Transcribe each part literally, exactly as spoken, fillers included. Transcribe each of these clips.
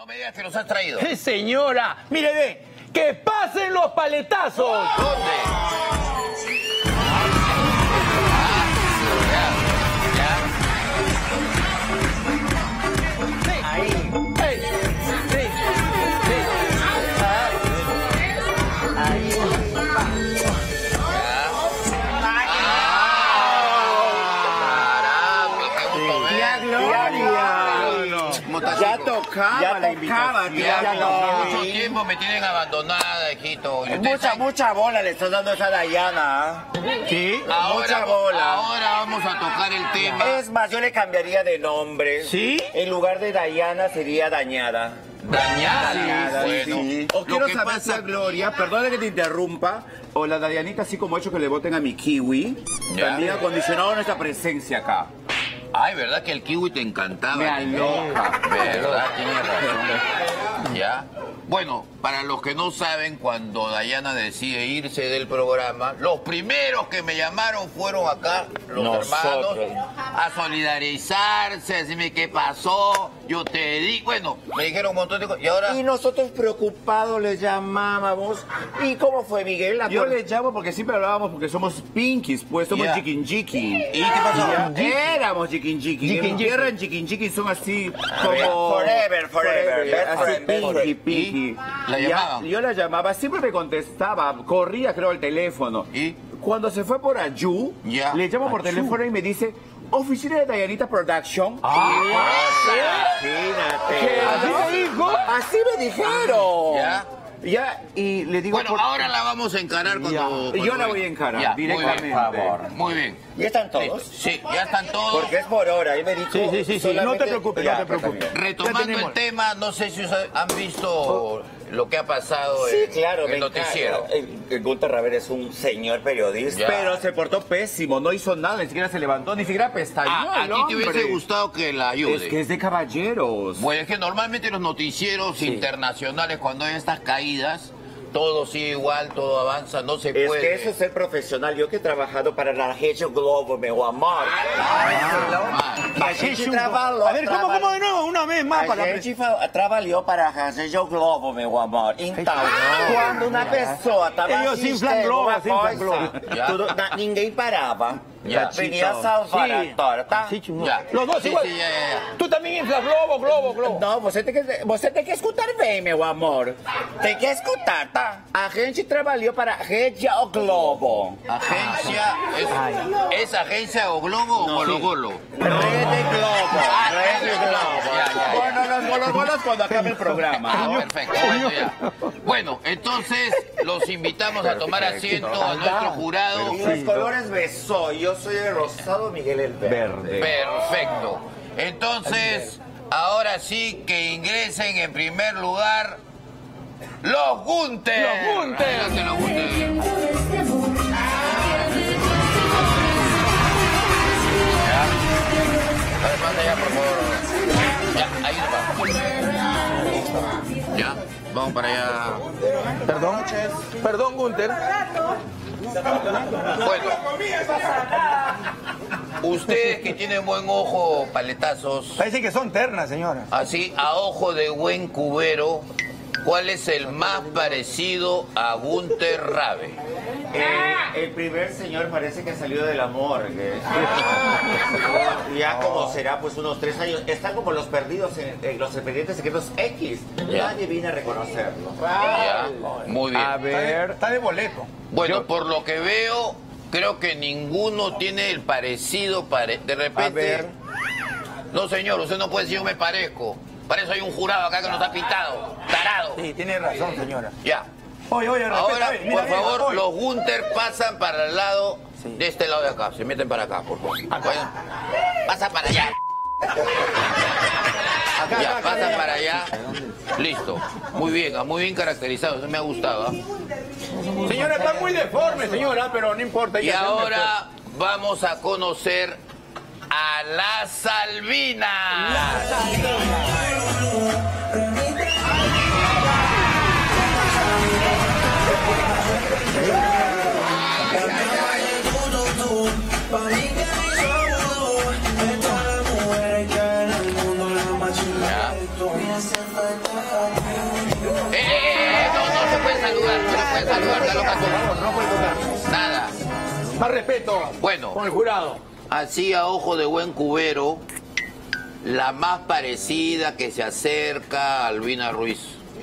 No me digas que los has traído. ¡Eh, señora! ¡Mire, ve! ¡Que pasen los paletazos! ¿Dónde? Ya tocaba ya la invitación. Ya, Ya no, mucho no. tiempo me tienen abandonada, hijito. Y ustedes Mucha, saben- mucha bola le estás dando a esa Dayana. ¿Sí? Ahora, mucha bola. ahora vamos a tocar el tema. Es más, yo le cambiaría de nombre. ¿Sí? En lugar de Dayana sería Dañada. Dañada. Dañada, Bueno, sí. O lo quiero que saber pasa- si a Gloria, perdone que te interrumpa, o la Dayanita, así como he hecho que le voten a mi kiwi, Ya. también ha condicionado nuestra presencia acá. Ay, ¿verdad que el kiwi te encantaba? Me aloca. ¿Verdad? Tienes razón. ¿Ya? Bueno, para los que no saben, cuando Dayana decide irse del programa, los primeros que me llamaron fueron acá, los Nosotros. hermanos, a solidarizarse, a decirme qué pasó, yo te di, bueno, me dijeron un montón de cosas, y ahora... Y nosotros preocupados le llamábamos. ¿Y cómo fue, Miguel? La Yo tor- le llamo porque siempre hablábamos porque somos pinkies, pues somos Ya. chiquin chiquin. ¿Y qué pasó? Éramos chiquin chiquin. En Chiquin mi tierra en chiquin chiquin son así ver, como... forever, forever, best Así friend, best pinky, friend. pinky. ¿Y? ¿La Ya, llamaban? yo la llamaba, siempre me contestaba, corría creo el teléfono. ¿Y? Cuando se fue por Ayu, Ya. le llamo por teléfono y me dice, oficina de Dayanita Production. Imagínate. ¿Así me dijo? Así me dijeron. ¿Ya? Ya, y le digo... Bueno, por- ahora la vamos a encarar cuando... Ya. cuando Yo la venga. voy a encarar Ya, directamente. Muy bien, por favor. Muy bien. ¿Ya están todos? Sí, ya están todos. Porque es por hora, ahí me dijo. Sí, sí, sí, sí, no te preocupes, no te preocupes. Retomando Ya tenemos. el tema, no sé si ustedes han visto lo que ha pasado Sí, en claro, el me noticiero. encanta. El, el Gunter Raver es un señor periodista. Ya. Pero se portó pésimo, no hizo nada, ni siquiera se levantó, ni siquiera pestañó. Ah, el ¿a ti te hubiese hombre. gustado que la ayude? Es que es de caballeros. Bueno, es que normalmente los noticieros internacionales, cuando hay estas caídas, todo sigue igual, todo avanza, no se Es puede. que eso es ser profesional. Yo que he trabajado para la Região Globo, meu amor. A gente trabalhou. A ver, ¿cómo, cómo de nuevo? Una vez más A para la gente fa- trabalhou para a Região Globo, meu amor. Então, quando uma pessoa estava Ellos inflan globos, inflan globos. Ya. tudo, na- ninguém parava. Ya. Venía a salvar a torta. Sí, chingón. Ya. Los dos Sí, igual. sí, ya, ya, ya. Tú también inflas globo, globo, globo. Não, você tem, que, você tem que escutar bem, meu amor. Tem que escutar, tá? A gente trabalhou para a Região Globo. Agencia, ¿es, ¿es agencia o globo o golo golo? Rede Globo. Rede Globo. Ya, ya, ya. Bueno, los bolos bolos cuando acabe el programa. Ah, ¿no? perfecto. Bueno, ya. Bueno, entonces los invitamos a tomar asiento a nuestro jurado. Y los colores besó. Yo soy el rosado, Miguel el verde. Perfecto. Entonces, ahora sí que ingresen en primer lugar los Gunter. Los Gunter. Adelante, los Gunter. Ya. A ver, manda ya, por favor. Ya, ahí va. Ya, vamos para allá. Perdón. Perdón, Gunter. Bueno, ustedes que tienen buen ojo, paletazos, Parece que son ternas, señora. así a ojo de buen cubero, ¿cuál es el más parecido a Gunter Rabe? Eh, el primer señor parece que salió de la morgue. Ya como será, pues unos tres años. Están como los perdidos, en, en los expedientes secretos X. Ya. Nadie viene a reconocerlo. Ya, muy bien. A ver. Está de boleto. Bueno, por lo que veo, creo que ninguno tiene el parecido. Pare... De repente... A ver. No, señor, usted no puede decir yo me parezco. Para eso hay un jurado acá que nos ha pintado. Tarado. Sí, tiene razón, señora. Ya. Oye, oye, respeta, Ahora, oye, mira, por mira, favor, oye. los Gunter pasan para el lado Sí. de este lado de acá. Se meten para acá, por favor. Vayan. Pasa para allá. Acá, Ya, acá, pasa acá. para allá. Listo. Muy bien, ah, muy bien caracterizado. Eso me ha gustado. ¿ah? Señora, está muy deforme, señora, pero no importa. hay Y que hacerle ahora vamos a conocer a la Salvina. Ya. puede saludar, está loca tú. No puede tocar. Nada. Más respeto. Bueno. Con el jurado. Así a ojo de buen cubero, la más parecida que se acerca a Albina Ruiz.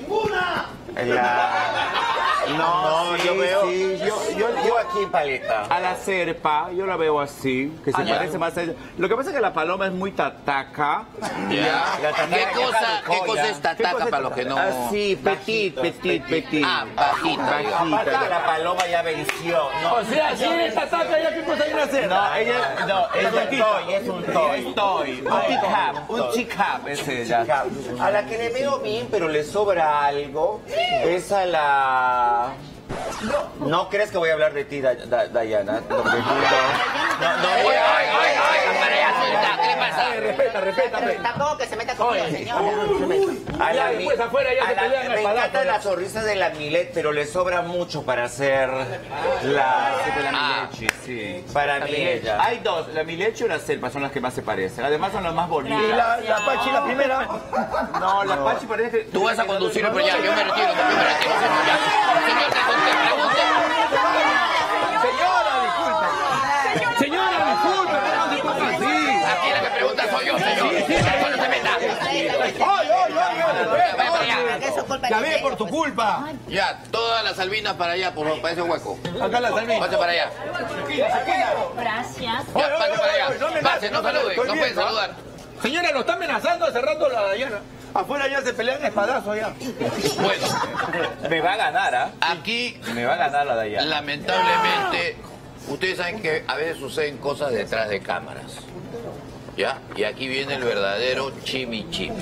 La... No, sí, yo veo. sí, yo- yo- yo aquí paleta. A la serpa, yo la veo así, que se Ah, ya. parece más a ella. Lo que pasa es que la paloma es muy tataca. Ya. La tataca ¿Qué ya cosa, caducó, ¿qué cosa ya. es ¿Qué tataca cosa es para los que no...? Así, petit, Bajitos, petit, petit. petit. Ah, bajita, digamos. Aparte que la paloma ya venció. No, O sea, si eres tataca, ¿ya qué cosa viene a hacer? no, ella no, es un toy, es un toy. Es toy, un teacup, un teacup es ella. A la que le veo bien, pero le sobra algo, es a la... No crees que voy a hablar de ti, Da- Da- Dayana. Lo que tú no. No, no, Oye, voy oye, a- oye, oye, para allá, suelta, ¿qué le pasa? Ay, respeta, respétame. Tampoco que se meta conmigo, Oye. señora. A Ya la después mi- afuera ya a se la- pelean Me al palazo, encanta ya. la sonrisa de la Milet, pero le sobra mucho para hacer la... De la Ah. Milechi, sí. Para mí ella. Hay dos, la Milechi o la Selpa son las que más se parecen. Además son las más Y bonitas. la, la Pachi, la primera. No, la Pachi parece que... Tú vas a conducirlo, pero ya, yo me retiro, yo me retiro, señor, ya. Señor, te conté, pregunte. Señora, disculpe. Señora, disculpe, no se ponga así. Aquí la que pregunta soy yo, señor. No se meta. Oye, oye, oye, Vaya para allá. Que es su culpa Ya de ve, por tu culpa. Ya, todas las albinas para allá, por favor, para ese hueco. Acá la salví. Pase para allá. Gracias. Ya, pase para allá. Pase, no salude, no pueden saludar. Señora, lo está amenazando hace rato la Dayana. Afuera ya se pelean espadazos ya. Bueno, Me va a ganar, ¿ah? aquí, Me va a ganar la Dayana. lamentablemente, ustedes saben que a veces suceden cosas detrás de cámaras. ¿Ya? Y aquí viene el verdadero chimichimi.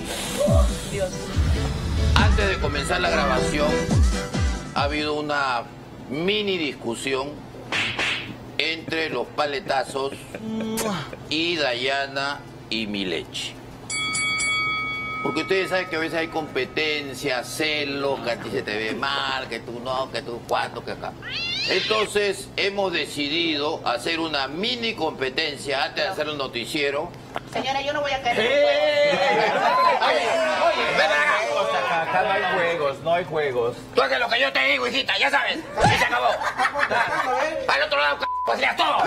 Antes de comenzar la grabación, ha habido una mini discusión entre los paletazos y Dayana y Milechi. Porque ustedes saben que a veces hay competencia, celos, que a ti se te ve mal, que tú no, que tú cuánto, que acá. Entonces hemos decidido hacer una mini competencia antes de hacer el noticiero. Señora, yo no voy a caer. Oye, oye, ven para acá. Acá, acá no hay juegos, no hay juegos. Tú haces lo que yo te digo, hijita, ya sabes. Y se acabó. Al otro lado, c***, pues ya todo.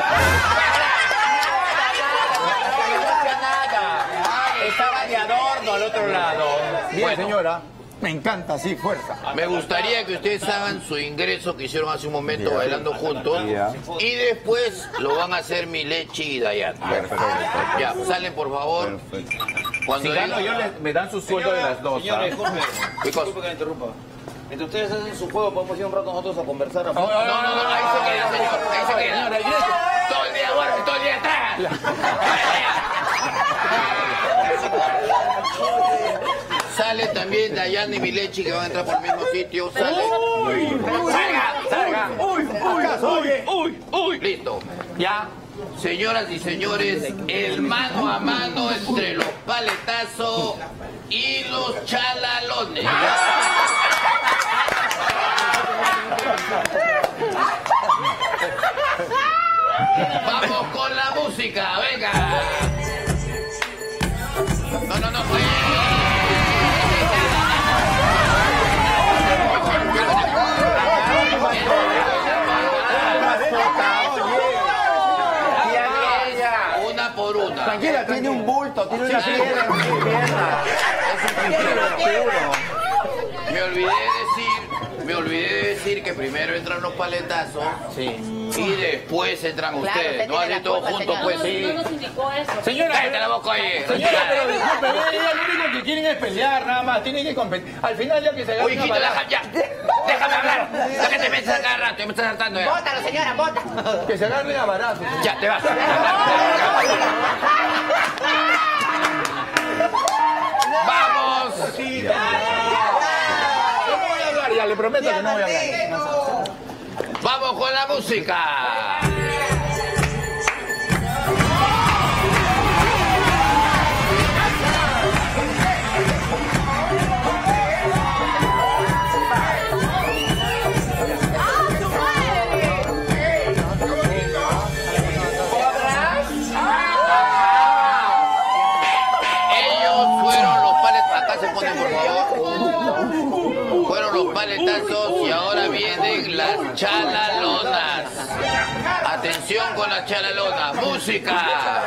Estaba de adorno al otro lado. Bien, Bueno. señora. Me encanta, sí, fuerza. Me gustaría que ustedes hagan su ingreso que hicieron hace un momento bailando juntos. Ya. Y después lo van a hacer Milechi y Dayana. Ya, salen por favor. Cuando Si gano digan- yo, le- me dan su sueldo de las dos. Señores, ¿ah? disculpe, ¿Qué cosa? disculpe que me interrumpa. Mientras ustedes hacen su juego, podemos ir un rato nosotros a conversar. a- No, no, no, ahí se queda, señor. Ahí se queda. Todo el día duerme, todo el día traga. Sale también Dayana y Milechi que van a entrar por el mismo sitio. Sale. Salga, salga. Uy, uy, uy, uy. Listo. Ya. Señoras y señores, el mano a mano entre los paletazos y los chalalones. Vamos con la música, venga. No, no, no, pues. Una por una. Tranquila, Tiene tranquila. un bulto, tiene una piedra en su pierna. Me olvidé de decir, me olvidé de decir que primero entran los paletazos y después entran Claro, ustedes. usted No tiene así la todos culpa, juntos, señora. pues No, sí. no nos indicó eso. Señora, Cállate la boca, oye. señora, pero disculpe, ella lo único que quieren es pelear, nada más. Tienen que competir. Al final ya que se Oye, agarren a quita la balazos, ya. Déjame hablar. ¿Por qué te metes a cada rato? Me estás saltando ya. Bótalo, señora, bótalo. que se agarren a balazos. Ya, te vas. Vamos. No voy a hablar, ya le prometo que no voy a hablar. Vamos con la música. Ellos fueron los paletazos. Acá se ponen, por favor. Fueron los paletazos y ahora vienen las chalalonas. Atención con las chalalonas. ¡Música!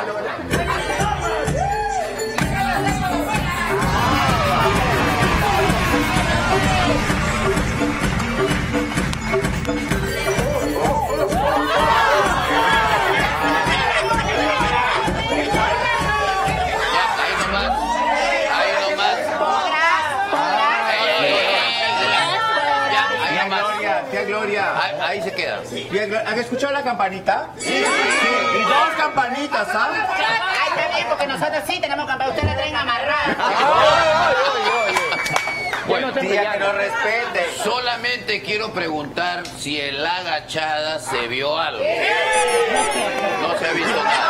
Ahí, ahí se queda. ¿Han escuchado la campanita? Sí. sí. Y dos campanitas, ¿sabes? Ay, está bien, porque nosotros sí tenemos campaña. Ustedes la traen amarrada. Bueno, Tía, que no respete. Solamente quiero preguntar si en la agachada se vio algo. No se ha visto nada.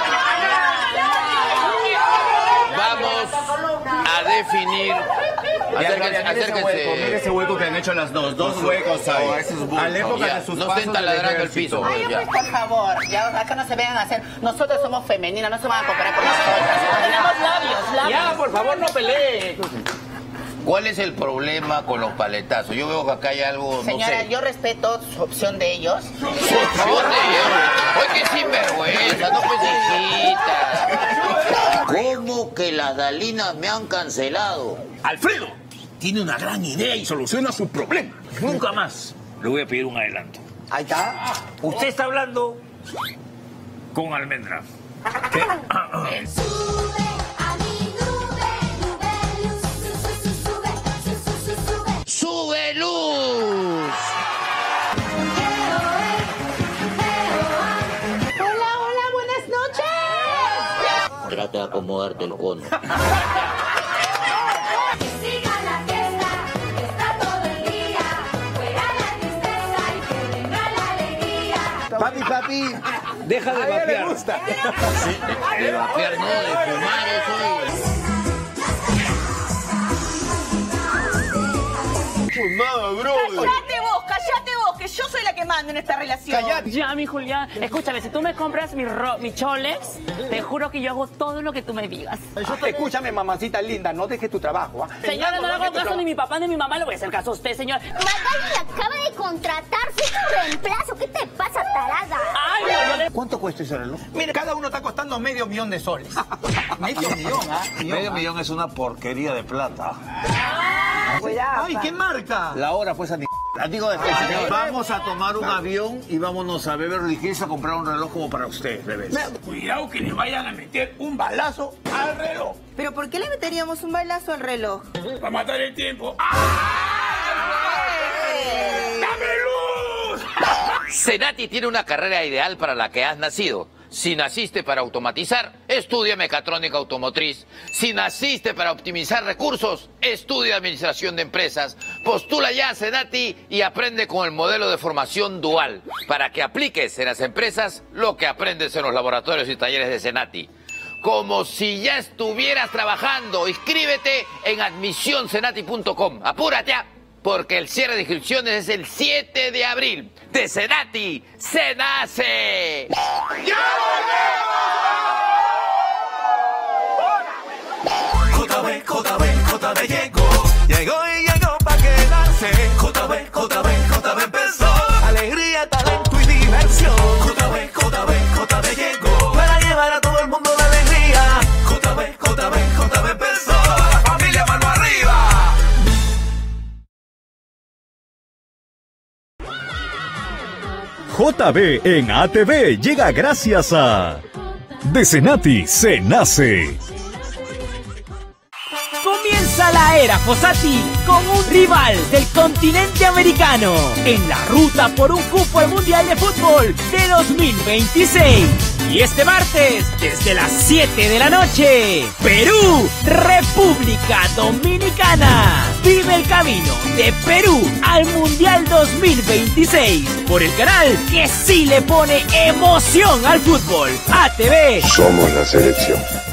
Vamos a definir. Acérquense, acérquense. Mire ese hueco que han hecho las dos. Dos huecos ahí. A la época Ya, de sus no pasos estén del taladrando el ejército. piso. Ay, Ya. pues, por favor, ya acá no se vean a hacer. Nosotros somos femeninas, no se van a comparar con nosotras. Tenemos labios, labios. Ya, por favor, no pelee. ¿Cuál es el problema con los paletazos? Yo veo que acá hay algo, Señora, no sé. yo respeto su opción de ellos. Su opción de ellos. Oye, qué sinvergüenza, no pues hijita. ¿Cómo que las Dalinas me han cancelado? Alfredo tiene una gran idea y soluciona su problema. Nunca más le voy a pedir un adelanto. Ahí está. Usted está hablando con Almendra. ¿Qué? Sube a mi nube, nube, luz, su, su, su, sube, su, su, su, sube. ¡Sube luz! Hola, hola, buenas noches. Trata de acomodarte el cono. Que siga la fiesta, que está todo el día. Fuera la tristeza y que venga la alegría. Papi, papi, deja de vapear. De vapear, no, de fumar, eso es. Cállate vos, cállate vos, que yo soy la que mando en esta relación. Cállate. Ya, mi Julián. Escúchame, si tú me compras mi, ro mi Cholex, te juro que yo hago todo lo que tú me digas. Escúchame, mamacita linda, no dejes tu trabajo. ¿ah? Señora, no le hago caso ni mi papá ni mi mamá, le voy a hacer caso a usted, señor. Magali acaba de contratar su reemplazo. ¿Qué te pasa, tarada? Ay, no, yo le... ¿Cuánto cuesta ese reloj? Mire, cada uno está costando medio millón de soles. medio millón, ¿ah? Medio millón es una porquería de plata. Ay, ¿qué marca? La hora pues a ni... Digo después, señor. Vamos a tomar un avión y vámonos a Beverly Hills a comprar un reloj como para usted, bebés. Cuidado que le vayan a meter un balazo al reloj. ¿Pero por qué le meteríamos un balazo al reloj? Para matar el tiempo. ¡Ah! ¡Dame luz! Senati tiene una carrera ideal para la que has nacido. Si naciste para automatizar, estudia mecatrónica automotriz. Si naciste para optimizar recursos, estudia administración de empresas. Postula ya a Senati y aprende con el modelo de formación dual para que apliques en las empresas lo que aprendes en los laboratorios y talleres de Senati. Como si ya estuvieras trabajando. Inscríbete en admisión senati punto com. Apúrate, ya, porque el cierre de inscripciones es el siete de abril. De Senati se nace. ¡Ya J B, J B, J B llegó. Llegó y llegó para quedarse. J B, J B, J B empezó. Alegría, talento y diversión. J B, J B, J B llegó. Para llevar a todo el mundo de alegría. J B, J B, J B empezó. La familia mano arriba. J B en A T V llega gracias a De Senati se nace. Comienza la era Fossati con un rival del continente americano en la ruta por un cupo al Mundial de Fútbol de dos mil veintiséis. Y este martes, desde las siete de la noche, Perú, República Dominicana. Vive el camino de Perú al Mundial dos mil veintiséis por el canal que sí le pone emoción al fútbol. A T V. Somos la selección.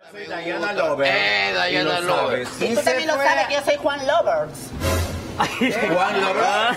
Soy Diana Lovers. Eh, Diana Y lo Lovers. sabes. Y tú también lo sabes que yo soy Juan Lovers. Juan Lovers.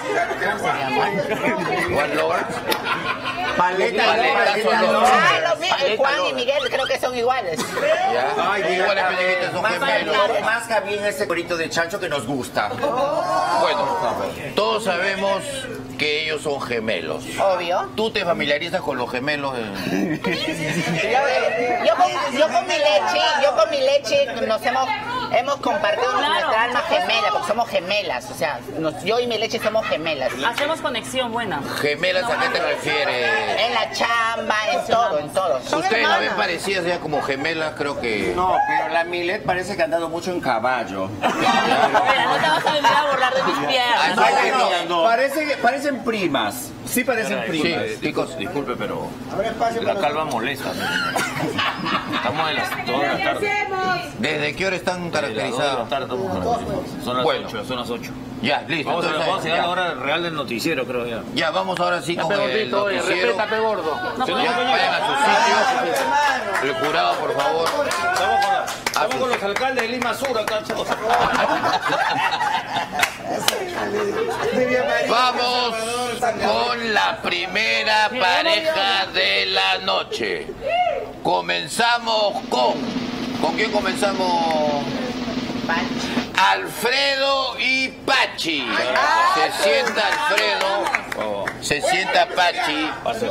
Juan Lovers. Paleta Paleta Lovers. son Ah, Lovers. los míos, el Juan y Miguel creo que son iguales. ¿Ya? Ay, mira, Iguales, a ver, pequeñitos, son más gemelos. bien- más que bien ese corito de chancho que nos gusta. Bueno, todos sabemos que ellos son gemelos. Obvio. ¿Tú te familiarizas con los gemelos? eh? Yo, yo, con, yo con mi leche, yo con mi leche nos hemos, hemos compartido Claro. nuestra alma gemela, porque somos gemelas. O sea, nos- yo y mi leche somos gemelas. Hacemos conexión buena. ¿Gemelas a qué te refieres? En la chamba, en todo, en todo. Son Ustedes la ven hermanas. parecidas ya como gemelas, creo que... No, pero la Milet parece que ha andado mucho en caballo. Mira, no te vas a venir a burlar de mis piernas. No, no, parece que- parecen primas. Sí parecen primas. Sí, chicos, disculpe, pero la calva molesta. Estamos en las dos de la tarde. ¿Desde qué hora están caracterizados? Son las Bueno. ocho, son las ocho. Ya, listo. Vamos a, entonces, vamos a llegar a ya. la hora real del noticiero, creo ya. Ya, vamos ahora sí con pe el gordito, oye, noticiero. respétate, gordo. Ya, vayan a su sitio. El jurado, por favor. Estamos con, la- estamos con los alcaldes de Lima Sur acá, chavos. Vamos con la primera pareja de la noche. Comenzamos con... ¿Con quién comenzamos? Alfredo y Pachi. Se sienta Alfredo, se sienta Pachi.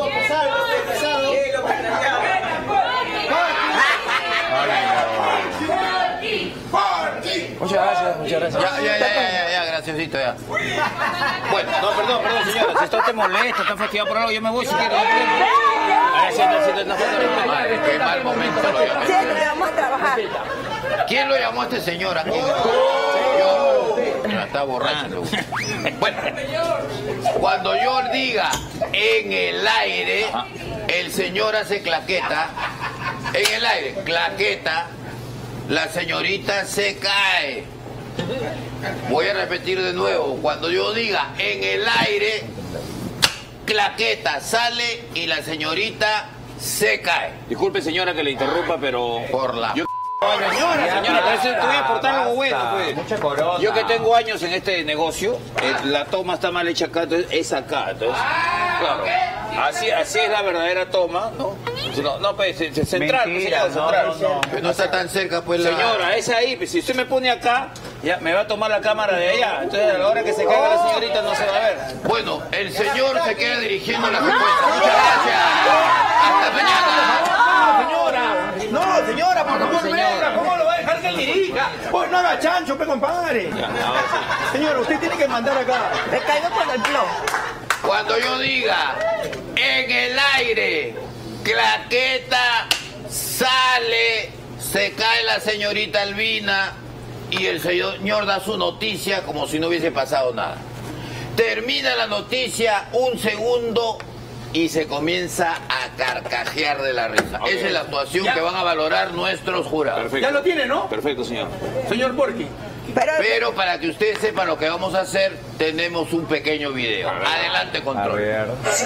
Muchas gracias, muchas gracias. Ya, ya, ya, ya, ya, graciasito, ya. Bueno, no, perdón, perdón, señora. Si usted te molesta, está fastidiado por algo, yo me voy si quiere. Ahora sí, sí, sí, no, Madre, qué mal momento lo llamé. Siempre vamos a trabajar. ¿Quién lo llamó a este señor aquí? Yo. Ya está borracho. seguro. Bueno, cuando yo diga en el aire, el señor hace claqueta. En el aire, claqueta. La señorita se cae. Voy a repetir de nuevo. Cuando yo diga en el aire, claqueta sale y la señorita se cae. Disculpe, señora, que le interrumpa, pero... Por la... Yo... Señora, señora, parece que te voy a aportar algo bueno, pues. Mucha corona. Yo que tengo años en este negocio, eh, la toma está mal hecha acá, entonces es acá. Entonces, claro, así, así es la verdadera toma, ¿no? No, no pues, es- es central, pues, Mentira, señor, no, central. no, Que no está tan cerca, pues la... Señora, es ahí, pues, si usted me pone acá, ya me va a tomar la cámara de allá. Entonces, a la hora que se caiga la señorita no se va a ver. Bueno, el señor se queda dirigiendo la respuesta. Muchas gracias. Hasta mañana. Señora, no, señora, por favor, venga, ¿cómo lo va a dejar que dirija? Pues no haga chancho, pe compadre. Señora, usted tiene que mandar acá. Me caigo con el plomo. Cuando yo diga en el aire, claqueta, sale, se cae la señorita Albina y el señor da su noticia como si no hubiese pasado nada. Termina la noticia un segundo y se comienza a carcajear de la risa. Ok. Esa es la actuación Ya. que van a valorar nuestros jurados. Perfecto. Ya lo tiene, ¿no? Perfecto, señor. Señor Porky. Pero, Pero para que ustedes sepan lo que vamos a hacer, tenemos un pequeño video. Adelante, control. Bien,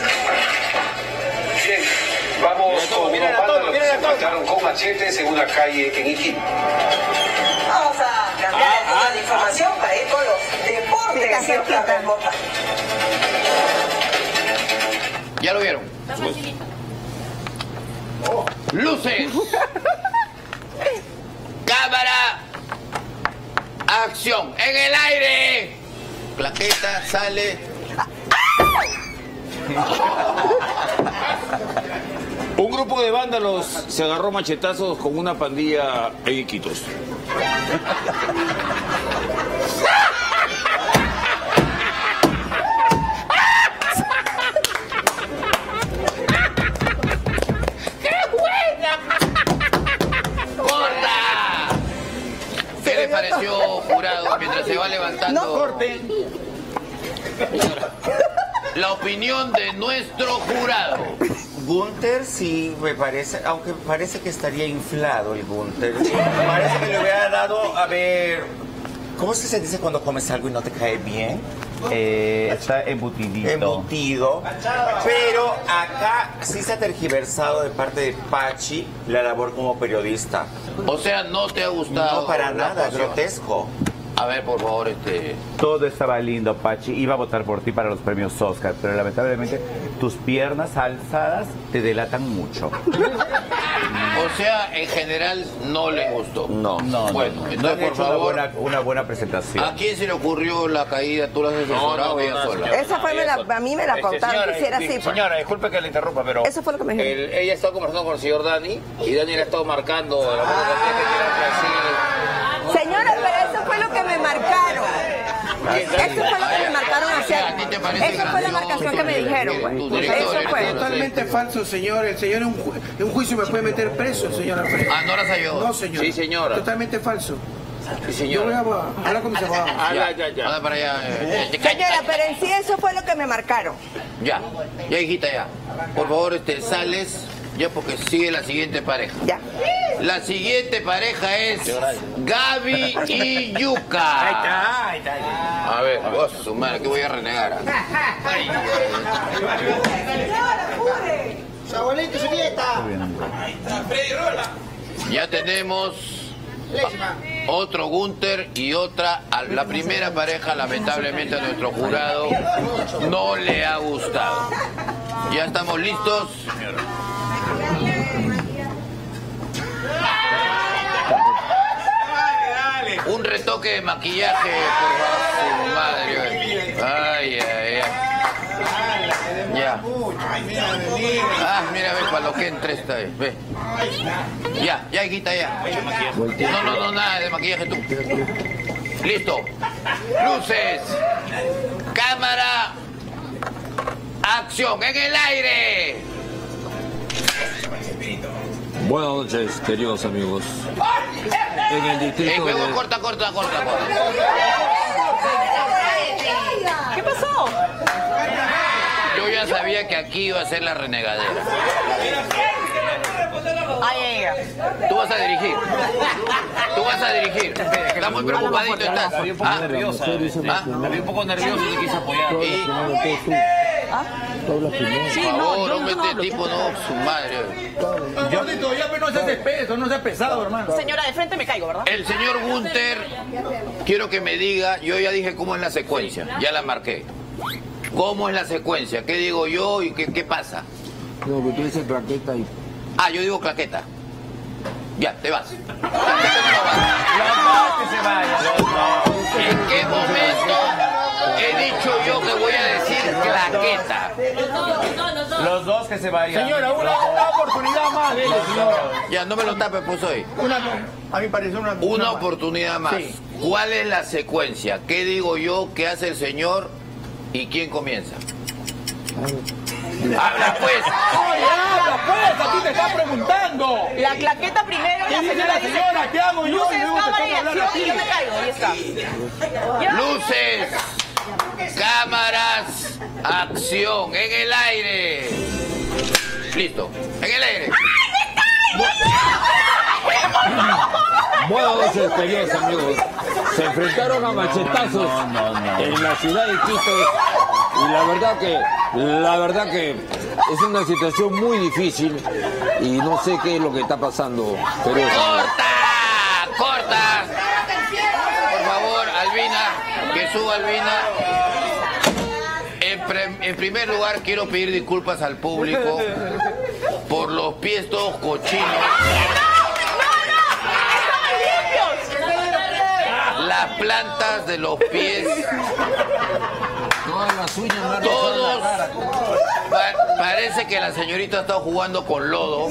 vamos Mira, toma, con mira la unos toma, vándalos mira que la se toma. mataron con machetes en una calle en Iquí. Vamos a cambiar Ah, el fondo de información para ir con los deportes Sí, de otra cerquita. remota. ¿Ya lo vieron? Luces. Cámara. Acción. En el aire. Claqueta sale. Un grupo de vándalos se agarró machetazos con una pandilla en Iquitos. ¡Corta! ¿Qué le pareció, jurado, mientras se va levantando? No corte. La opinión de nuestro jurado. Gunther sí me parece, aunque parece que estaría inflado el Gunther. Parece que le hubiera dado, a ver, ¿cómo es que se dice cuando comes algo y no te cae bien? Eh, está embutidito. Embutido. Pero acá sí se ha tergiversado de parte de Pachi la labor como periodista. O sea, ¿no te ha gustado? No, para la nada, actuación? grotesco. A ver, por favor, este... Todo estaba lindo, Pachi. Iba a votar por ti para los premios Oscar, pero lamentablemente tus piernas alzadas te delatan mucho. O sea, en general no le gustó. No. No, Bueno, no, no. entonces, No han por hecho una favor, buena, una buena presentación. ¿a quién se le ocurrió la caída? ¿Tú la has asesorado no, o ella no, sola? señora. Esa fue, me la, a mí me la Este, contaron señora, que hiciera di- así. pues. Señora, disculpe que le interrumpa, pero... Eso fue lo que me dijeron. el- ella estaba conversando con el señor Dani y Dani le ha estado marcando la fotografía que quiere así. Señora, pero eso fue lo que me marcaron. Eso fue lo que me marcaron hacer. ¿A ti te parece Esa fue la gracioso? marcación que me dijeron, pues. Tu director, Eso director, fue. Totalmente falso, señor. El señor en un, ju- en un juicio me puede meter preso, señor Alfredo. Ah, no las ayudó. No, señor. Sí, señora. Totalmente falso. Sí, Yo voy a señora. hablar con mis abogados. Ah, ya, ya, ya. Anda para allá. eh, eh, Señora, pero en sí eso fue lo que me marcaron. Ya, ya, hijita, ya. Por favor, este, sales, ya porque sigue la siguiente pareja. Ya. La siguiente pareja es Gaby y Yuka. Ahí está, ahí está. A ver, vos, su madre, que voy a renegar. Sabolete, su nieta. Ya tenemos otro Gunter y otra. A la primera pareja, lamentablemente, a nuestro jurado no le ha gustado. ¿Ya estamos listos? Un retoque de maquillaje, por favor, su madre. Ay, ay, ay. Ya. Ah, mira, ve, para lo que entra esta vez, ve. Ya, ya, hijita, ya. No, no, no, nada de maquillaje tú. Listo. Luces. Cámara. Acción en el aire. Buenas noches, queridos amigos. En el Eh, distrito juego, de... corta, corta, corta, corta. ¿Qué pasó? Yo ya sabía que aquí iba a ser la renegadera. Ay, ay, ay. Tú vas a dirigir. Tú vas a dirigir. Está muy preocupadito, estás. Me vi un poco ¿Ah? nerviosa. ¿Ah? Me vi un poco nervioso y te quise apoyar. Y, Sí, por no, favor, yo hombre, no este hablo. tipo no, su madre. Yo ya, pero no seas espeso, no seas pesado, hermano. Señora, de frente me caigo, ¿verdad? El señor Gunter, quiero que me diga, yo ya dije cómo es la secuencia, ya la marqué. ¿Cómo es la secuencia? ¿Qué digo yo y qué, qué pasa? No, que tú dices claqueta y... Ah, yo digo claqueta. Ya, te vas. Los dos que se vayan. ¿En qué momento he dicho yo que voy a decir claqueta? Los dos que se vayan. Señora, una, una oportunidad más, dele, señora. Ya, no me lo tapes, pues hoy. Una, a mí parece una... Una más. oportunidad más. Sí. ¿Cuál es la secuencia? ¿Qué digo yo? ¿Qué hace el señor? ¿Y quién comienza? ¡Habla, pues! ¡Oye, habla, pues! ¡Aquí te está preguntando! La claqueta primero, ¿Qué la dice señora la dice... señora? ¿Qué hago yo? Luces, Y luego te cámara y toca hablar a acción y ti. yo me caigo. Ahí está. Ya. Luces, cámaras, acción, en el aire. Listo, en el aire. Buenas noches, queridos amigos. Se enfrentaron a machetazos en la ciudad de Quito y la verdad que, la verdad que es una situación muy difícil y no sé qué es lo que está pasando. Pero ¡Corta! ¡Corta! Por favor, Albina, que suba Albina. En, pre- en primer lugar, quiero pedir disculpas al público por los pies todos cochinos. Las plantas de los pies, todas las uñas me han todos. Pa- parece que la señorita ha estado jugando con lodo.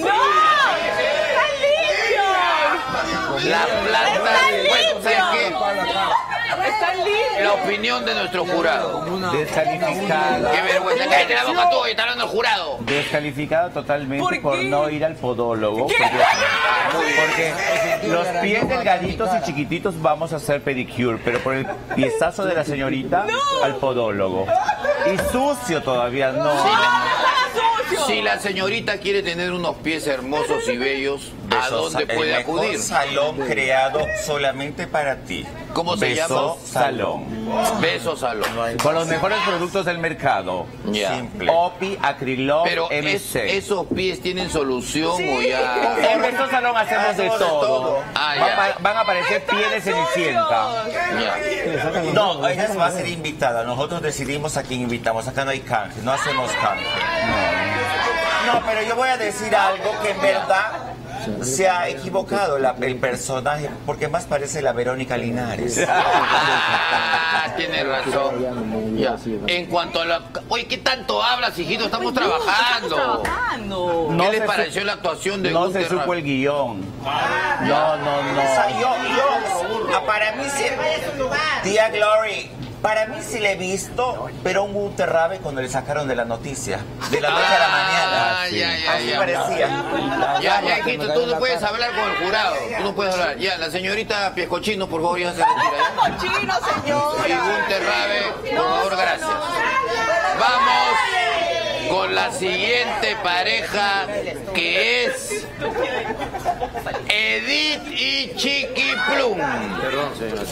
Las plantas. Bueno, ¿sabes qué? Están limpios. La opinión de nuestro jurado. Descalificada. Qué vergüenza. Cállate la boca tú, y está hablando el jurado. Descalificada totalmente ¿Por por, qué? no ir al podólogo. Porque, porque los pies delgaditos y chiquititos vamos a hacer pedicure, pero por el piezazo de la señorita al podólogo. Y sucio todavía no. Si la señorita quiere tener unos pies hermosos y bellos, ¿A dónde puede el acudir? mejor salón creado solamente para ti. ¿Cómo se Beso llama? Salón. Beso Salón. Con los mejores productos del mercado. Ya. Simple. Opi, Acrilov, Pero M es- C. ¿esos pies tienen solución o En ya...? Beso Salón hacemos de todo. Ah, Va- ya. va- van a aparecer pies de Cenicienta. Ya. No, ella va a ser invitada. Nosotros decidimos a quién invitamos. Acá no hay canje, no hacemos canje. No, pero yo voy a decir algo que en verdad se ha equivocado la- el personaje, porque más parece la Verónica Linares. Ah, tiene razón. Ya. En cuanto a la... Oye, ¿qué tanto hablas, hijito? Estamos trabajando. trabajando. ¿Qué No les se pareció su- la actuación de No se Gunter supo Raff? el guión. No, no, O sea, no. yo, yo, ah, para mí sí, tía Glory, para mí sí le he visto, pero un Gunter Rabe cuando le sacaron de la noticia, de la noche a la mañana. Ah, ya, ya, Así ya. parecía. Ya, ya, hijito, tú no puedes hablar con el jurado. Tú no puedes hablar. Ya, la señorita Piescochino, por favor, ya se retira. ¿ya? Cochino, Y señora. Gunter Rabe, por favor, gracias. Vamos con la siguiente pareja, que es Edith y Chiqui Plum. Perdón,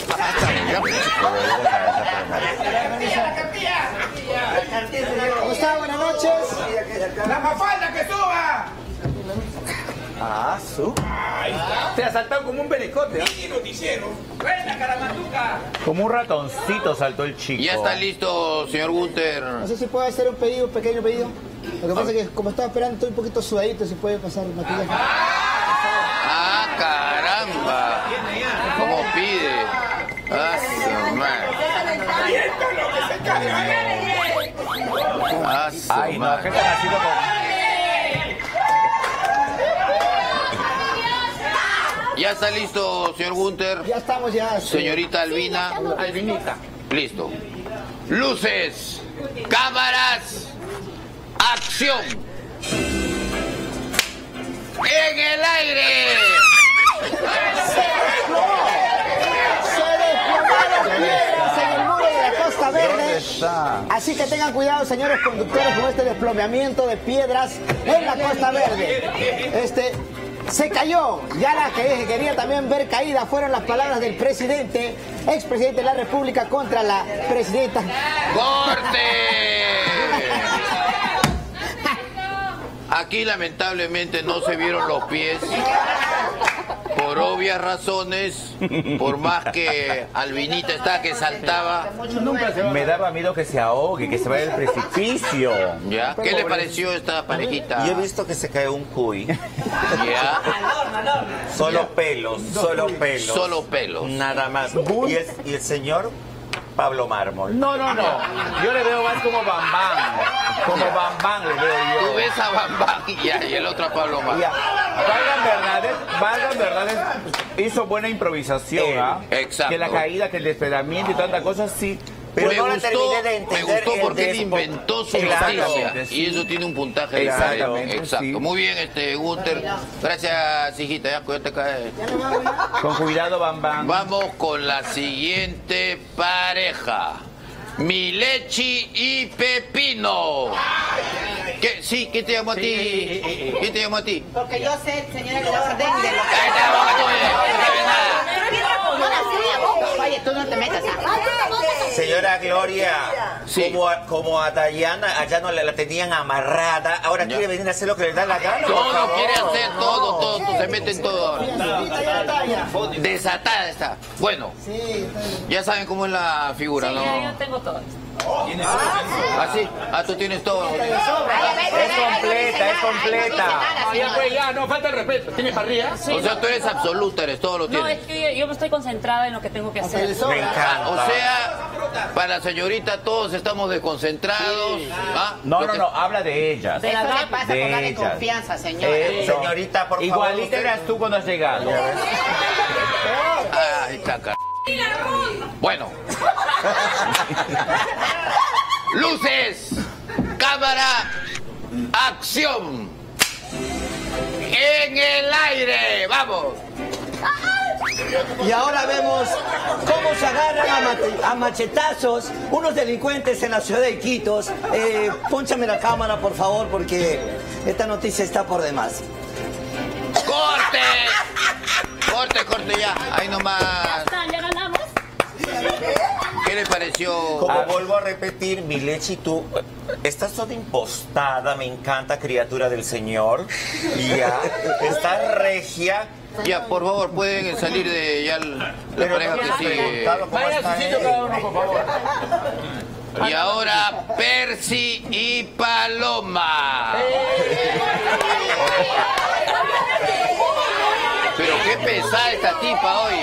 ¿Cómo está? Buenas noches. ¡La mafalda que suba! Ah, su. Te asaltaron como un pericote. ¿Ah? Noticiero. ¡Buena, Caramanduca! Como un ratoncito saltó el chico. Ya está listo, señor Gunter. No sé si puedo hacer un pedido, un pequeño pedido. Lo que pasa es que como estaba esperando, estoy un poquito sudadito, si puede pasar el maquillaje. Ah, caramba. ¿Cómo pide? Ah, su madre. Ah, su Ay, no, madre. ¿qué están haciendo con...? Ya está listo, señor Gunter. Ya estamos ya. sí. Señorita Albina. Albinita. Listo. Luces, cámaras, acción. En el aire. Se desplomaron piedras en el muro de la Costa Verde. está? Así que tengan cuidado, señores conductores, con este desplomeamiento de piedras en la Costa Verde. Este se cayó. Ya la que quería también ver caída fueron las palabras del presidente, expresidente de la República contra la presidenta. ¡Corte! Aquí lamentablemente no se vieron los pies. Por obvias razones, por más que Albinita estaba que saltaba. Me daba miedo que se ahogue, que se vaya al precipicio. ¿Ya? ¿Qué le pareció esta parejita? Yo he visto que se cae un cuy. ¿Ya? Solo pelos, solo pelos. Solo pelos. Nada más. Y el, y el señor Pablo Mármol. No, no, no. Yo le veo más como Bambán. Como Bambán le veo yo. Tú ves a Bambán y, ya, y el otro a Pablo Mar. Ya. Valgan verdades, valgan verdades, hizo buena improvisación, ¿ah? Exacto. Que la caída, que el despedamiento y tanta cosa, sí. Pero me no la gustó, terminé de me entender gustó el porque él despo- inventó su Exactamente, noticia sí. y eso tiene un puntaje de Exactamente, Exacto. sí. Muy bien, este Gunter. Gracias, hijita. Ya, cuídate, cae. Con cuidado, Bambán. Vamos con la siguiente pareja. Milechi y Pepino. ¿Qué? Sí, ¿qué te llamó a ti? ¿Qué te llamó a ti? Porque yo sé, señora, que la orden de lo que... ¡Cállate la boca tuya! No sabes nada. Oye, tú no te metas a... Señora Gloria, Sí. como, a, como a Dayana, allá no la, la tenían amarrada, ahora quiere venir a hacer lo que le da la gana. por Todo favor. quiere hacer, todo, todo, todo, se mete en todo ahora. Desatada está. Bueno, ya saben cómo es la figura, Sí, ¿no? ya, yo tengo todo. Así, ah, tú tienes todo. Es completa, es completa. Ya, pues, ya, no falta el respeto. ¿Tiene parrilla? O sea, tú eres absoluta, eres todo lo No, es tienes. que yo me estoy concentrada en lo que tengo que hacer. Me encanta. O sea, para la señorita todos estamos desconcentrados. ¿Ah? No, Lo no, que- no, habla de ellas. De la Eso le edad pasa por de darle ellas. confianza, señora. Eh, Señorita, por favor. Igualita usted- eras tú cuando has llegado. Ay, caca. Bueno. Luces, cámara, acción. En el aire, vamos. Y ahora vemos cómo se agarran a, mate- a machetazos unos delincuentes en la ciudad de Iquitos. Eh, pónchame la cámara, por favor, porque esta noticia está por demás. ¡Corte! Corte, corte ya. Ahí nomás. Ya ganamos. ¿Qué le pareció? Como vuelvo a repetir, mi leche y tú, estás toda impostada, me encanta, criatura del Señor. Y ya, estás regia. Ya, por favor, pueden salir de ya el- la Pero pareja no que me han sigue. preguntado cómo Vaya a está su sitio él. cada uno, por favor. Y ahora Percy y Paloma. Pero qué pesada esta tipa hoy.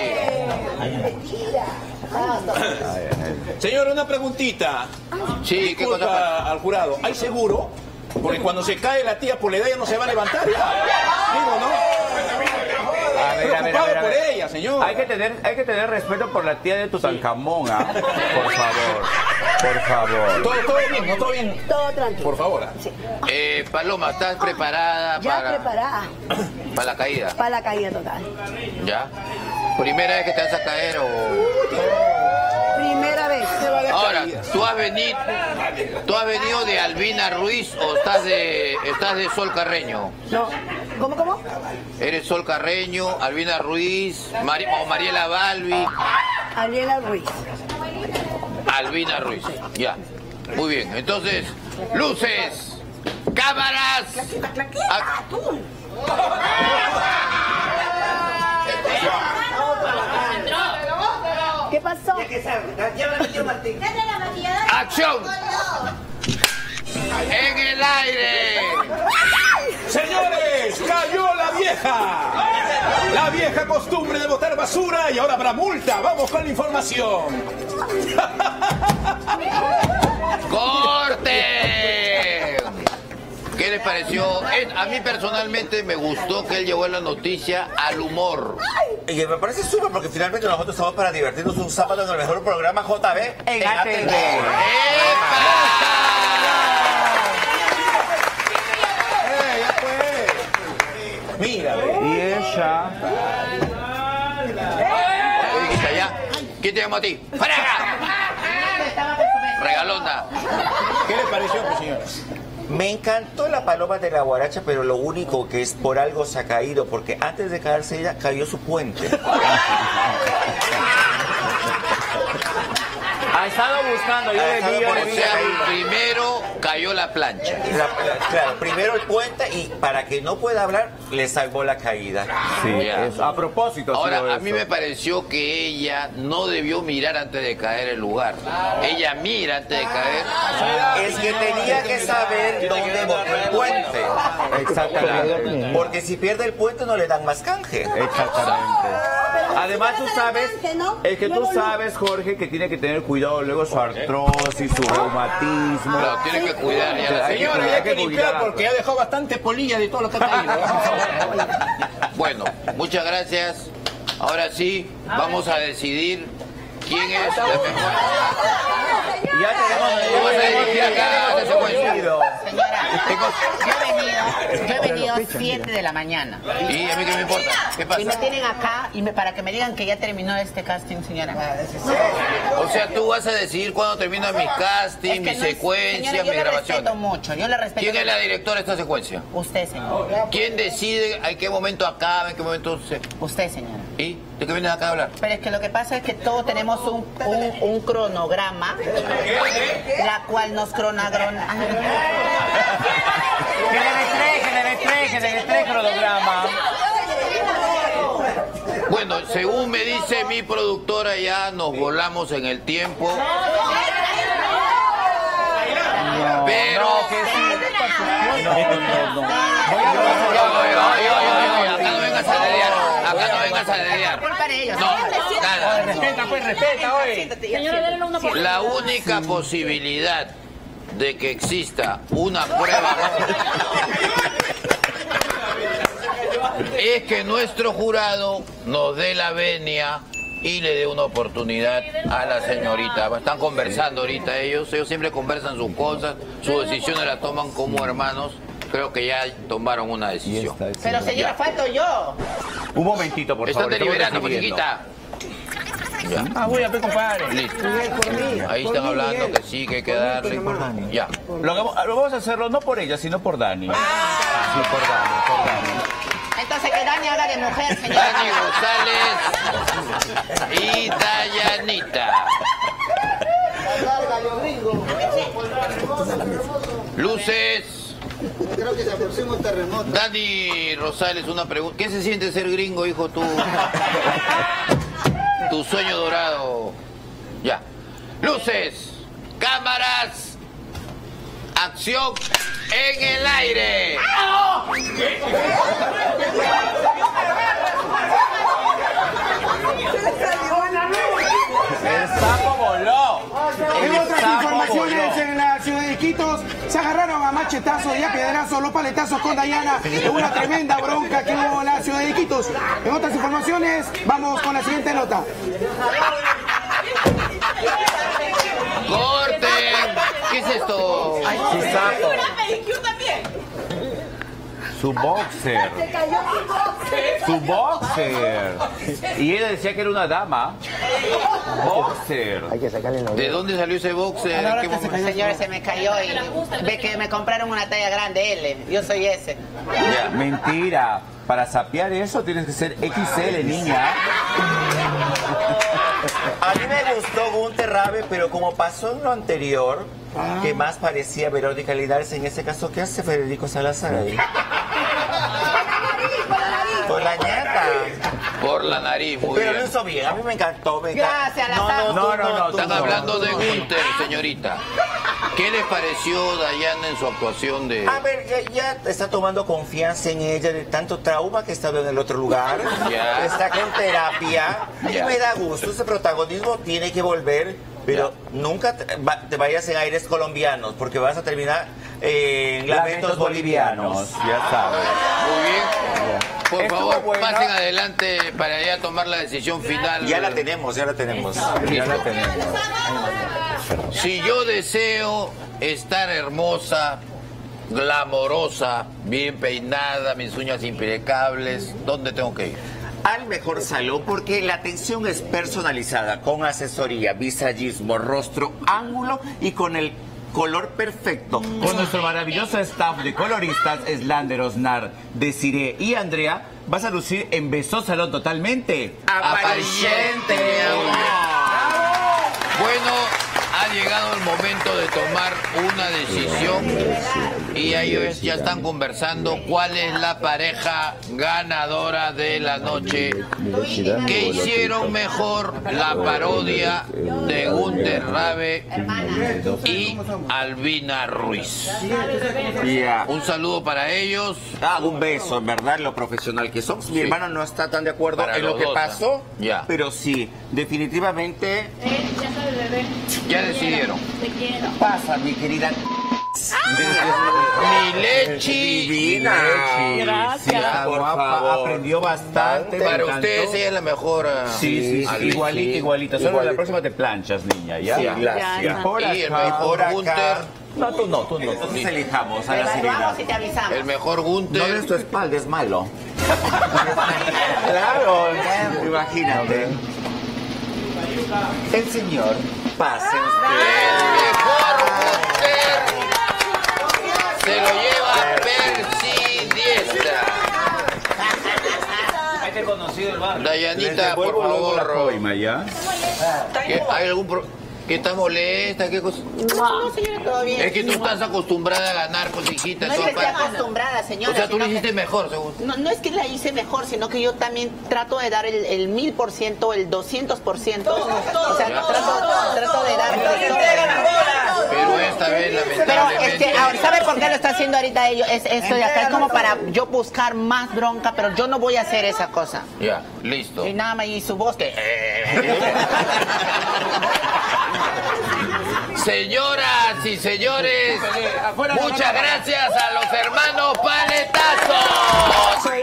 Señor, una preguntita. Sí, ¿qué cosa Disculpa pasa? al jurado. ¿Hay seguro? Porque cuando se cae la tía por la edad ya no se va a levantar ya. Digo, ¿no? A ver, a ver, a ver, a Preocupado ver. por ella, señor. Hay que tener, hay que tener respeto por la tía de Tutankamón, ¿ah? Por favor, por favor. Todo, todo bien, ¿no? Todo bien. Todo tranquilo. Por favor. ¿ah? Eh, Paloma, ¿estás preparada Ya para, preparada para la caída? para la caída total. ¿Ya? ¿Primera vez que te vas a caer o...? Primera vez. Ahora, ¿tú has venido, tú has venido de Albina Ruiz o estás de, estás de Sol Carreño? No. ¿Cómo, cómo? ¿Eres Sol Carreño, Albina Ruiz, Mari- o Mariela Balbi? Ariela Ruiz. Albina Ruiz, ya. Muy bien, entonces, luces, cámaras. Ah, ¿Qué pasó? ¡Acción! ¡En el aire! Señores, cayó la vieja. La vieja costumbre de botar basura y ahora habrá multa. Vamos con la información. ¡Corte! ¿Qué les pareció? Eh, A mí personalmente me gustó que él llevó la noticia al humor. Y me parece súper porque finalmente nosotros estamos para divertirnos un sábado en el mejor programa J B en A T V. Mira, Y ella... Oye, quita ya. ¿Quién te llamó a ti? ¡Fraga! Regalona. ¿qué le pareció, pues, señores? Me encantó la paloma de la guaracha, pero lo único que es por algo se ha caído, porque antes de caerse ella cayó su puente. Ha estado buscando, yo Ha le estado vi, yo por le O vi sea, ahí. primero cayó la plancha. La- la- claro, primero el puente y para que no pueda hablar, le salvó la caída. Sí, Ya. es- a propósito. ha sido Ahora, a mí eso. me pareció que ella no debió mirar antes de caer el lugar. Ella mira antes de caer. Es que tenía que saber dónde botó el puente. Exactamente. Porque si pierde el puente no le dan más canje. Exactamente. Además tú sabes, es que tú sabes, Jorge, que tiene que tener cuidado luego su artrosis, su reumatismo. Claro, tiene que cuidar ya la Hay que Señora, cuidar, ya hay que cuidar. limpiar porque ha dejado bastante polilla de todo lo que ha caído. Bueno, muchas gracias. Ahora sí, vamos a decidir quién es la mejor. Ya tenemos, ¿Cómo vas a dirigir acá esta secuencia? Señora, ¿Qué cosa? yo he venido, yo he venido siete de la mañana. ¿Y a mí qué me importa? ¿Qué Y me pasa? tienen acá y me, para que me digan que ya terminó este casting, señora. O sea, tú vas a decidir cuándo terminan mis castings, Es que mis no es- secuencias, señora, yo mis la grabaciones. respeto mucho, yo la respeto. ¿Quién es la directora de esta secuencia? Usted, señor. ¿Quién decide en qué momento acaba, en qué momento se... Usted, señora. ¿Y? ¿De qué vienes acá a hablar? Pero es que lo que pasa es que todos tenemos un, un, un cronograma, la cual nos cronagrona. Que le deletreje, que le deletreje, que le deletreje el cronograma. Bueno, según me dice mi productora, ya nos volamos en el tiempo. Pero... No, que sí. No, no, no. Acá no vengas a dediar. Acá no vengas a dediar. Para ellos. No, nada. Respeta, pues, respeta, oye. Señora, denle una oportunidad. La única posibilidad de que exista una prueba es que nuestro jurado nos dé la venia y le dé una oportunidad a la señorita. Están conversando ahorita ellos, ellos siempre conversan sus cosas, sus decisiones las toman como hermanos. Creo que ya tomaron una decisión. Pero señora, falto yo. Un momentito, por Están favor. estamos deliberando, pues, decidiendo. chiquita. Ah, voy a ver, compadre. Listo. Ahí están hablando que sí, que hay que darle. Ya. Lo, que- lo vamos a hacerlo no por ella, sino por Dani. Sí, por Dani, por Dani. Entonces que Dani haga de mujer, señor. Dani González y Dayanita. Luces. Creo que se aproxima un terremoto. Dani Rosales, una pregunta. ¿Qué se siente ser gringo, hijo, tú? Tu sueño dorado. Ya. Luces, cámaras, acción en el aire. El sapo voló. En El otras sapo informaciones, voló. en la ciudad de Iquitos se agarraron a machetazos y a piedrazos los paletazos con Dayana en una tremenda bronca que hubo en la ciudad de Iquitos. En otras informaciones, vamos con la siguiente nota. ¡Corten! ¿Qué es esto? Su sapo. Su boxer. Su boxer. Y ella decía que era una dama. Boxer. Hay que sacarle los ¿De dónde salió ese boxer? ¿En qué momento? Señor, se me cayó y ve que me compraron una talla grande L. Yo soy ese. Mentira. Para sapear eso tienes que ser equis ele, niña. A mí me gustó Gunter Rabe, pero como pasó en lo anterior, que más parecía Verónica Linares, en ese caso, ¿qué hace Federico Salazar ahí? Por la ñata. Por la nariz, muy Pero bien. lo hizo bien, a mí me encantó. Me encantó. Gracias, la no, no, No, tú no, no, tú están no. hablando de Gunter, señorita. ¿Qué les pareció Dayana en su actuación de...? A ver, ya, ya está tomando confianza en ella de tanto trauma que ha estado en el otro lugar. Ya. Está con terapia. Ya. Y me da gusto, ese protagonismo tiene que volver, pero nunca te, va- te vayas en aires colombianos, porque vas a terminar eh, en lamentos bolivianos. Ya sabes. Muy bien. Por Estuvo favor, bueno. pasen adelante para ya tomar la decisión final. Ya la tenemos, ya la tenemos. Ya la tenemos. Si yo deseo estar hermosa, glamorosa, bien peinada, mis uñas impecables, ¿dónde tengo que ir? Al mejor salón, porque la atención es personalizada, con asesoría, visagismo, rostro, ángulo y con el color perfecto. Con nuestro maravilloso staff de coloristas, Slander, Osnar, Desiree y Andrea, vas a lucir en Beso Salón totalmente Apareciente. Bueno, ha llegado el momento de tomar una decisión y ellos ya están conversando cuál es la pareja ganadora de la noche. Que hicieron mejor la parodia de Gunter Rabe y Albina Ruiz. Ya. Un saludo para ellos. Ah, un beso, en verdad, lo profesional que son. Mi Sí. hermano no está tan de acuerdo Para en lo los que dos, pasó, ya. pero sí, definitivamente Ya decidieron. pasa, mi querida. Mi lechi. Divina. Gracias. Sí, por guapa, favor. aprendió bastante. me Para encantó. ustedes ella es la mejor. ah, Sí, sí, sí, Albina. igualita, igualita. Solo Igualita. la próxima te planchas, niña, ¿ya? Sí, Ya. gracias. Por Y el acá, mejor por acá. Gunter. No, tú no, tú no. Entonces elijamos a la Evaluamos sirena. y te avisamos. El mejor No Gunter. des tu espalda, es malo. Claro, imagínate. El señor, pase El usted. mejor Gunter se lo lleva Percy Diestra. Este conocido el barrio. Dayanita, por Vuelvo luego la favor. coima, ¿ya? ¿Qué- ¿Hay algún pro- ¿Qué estás molesta? ¿Qué cosa? No, señora, todo bien. Es que tú estás acostumbrada a ganar, pues, hijita. No es tú que esté aparte- acostumbrada, señora. O sea, tú lo sino que- hiciste mejor, según. No, no es que la hice mejor, sino que yo también trato de dar el, el mil por ciento, el doscientos por ciento. O sea, Ya. trato, trato de dar todo. Pero esta vez, Pero lamentablemente. este, ahora, ¿sabe por qué lo está haciendo ahorita ellos? Es, esto de acá es como para yo buscar más bronca, pero yo no voy a hacer esa cosa. Ya, listo. Y nada más, y su voz que... Señoras y señores, muchas gracias a los hermanos Paletazos. Soy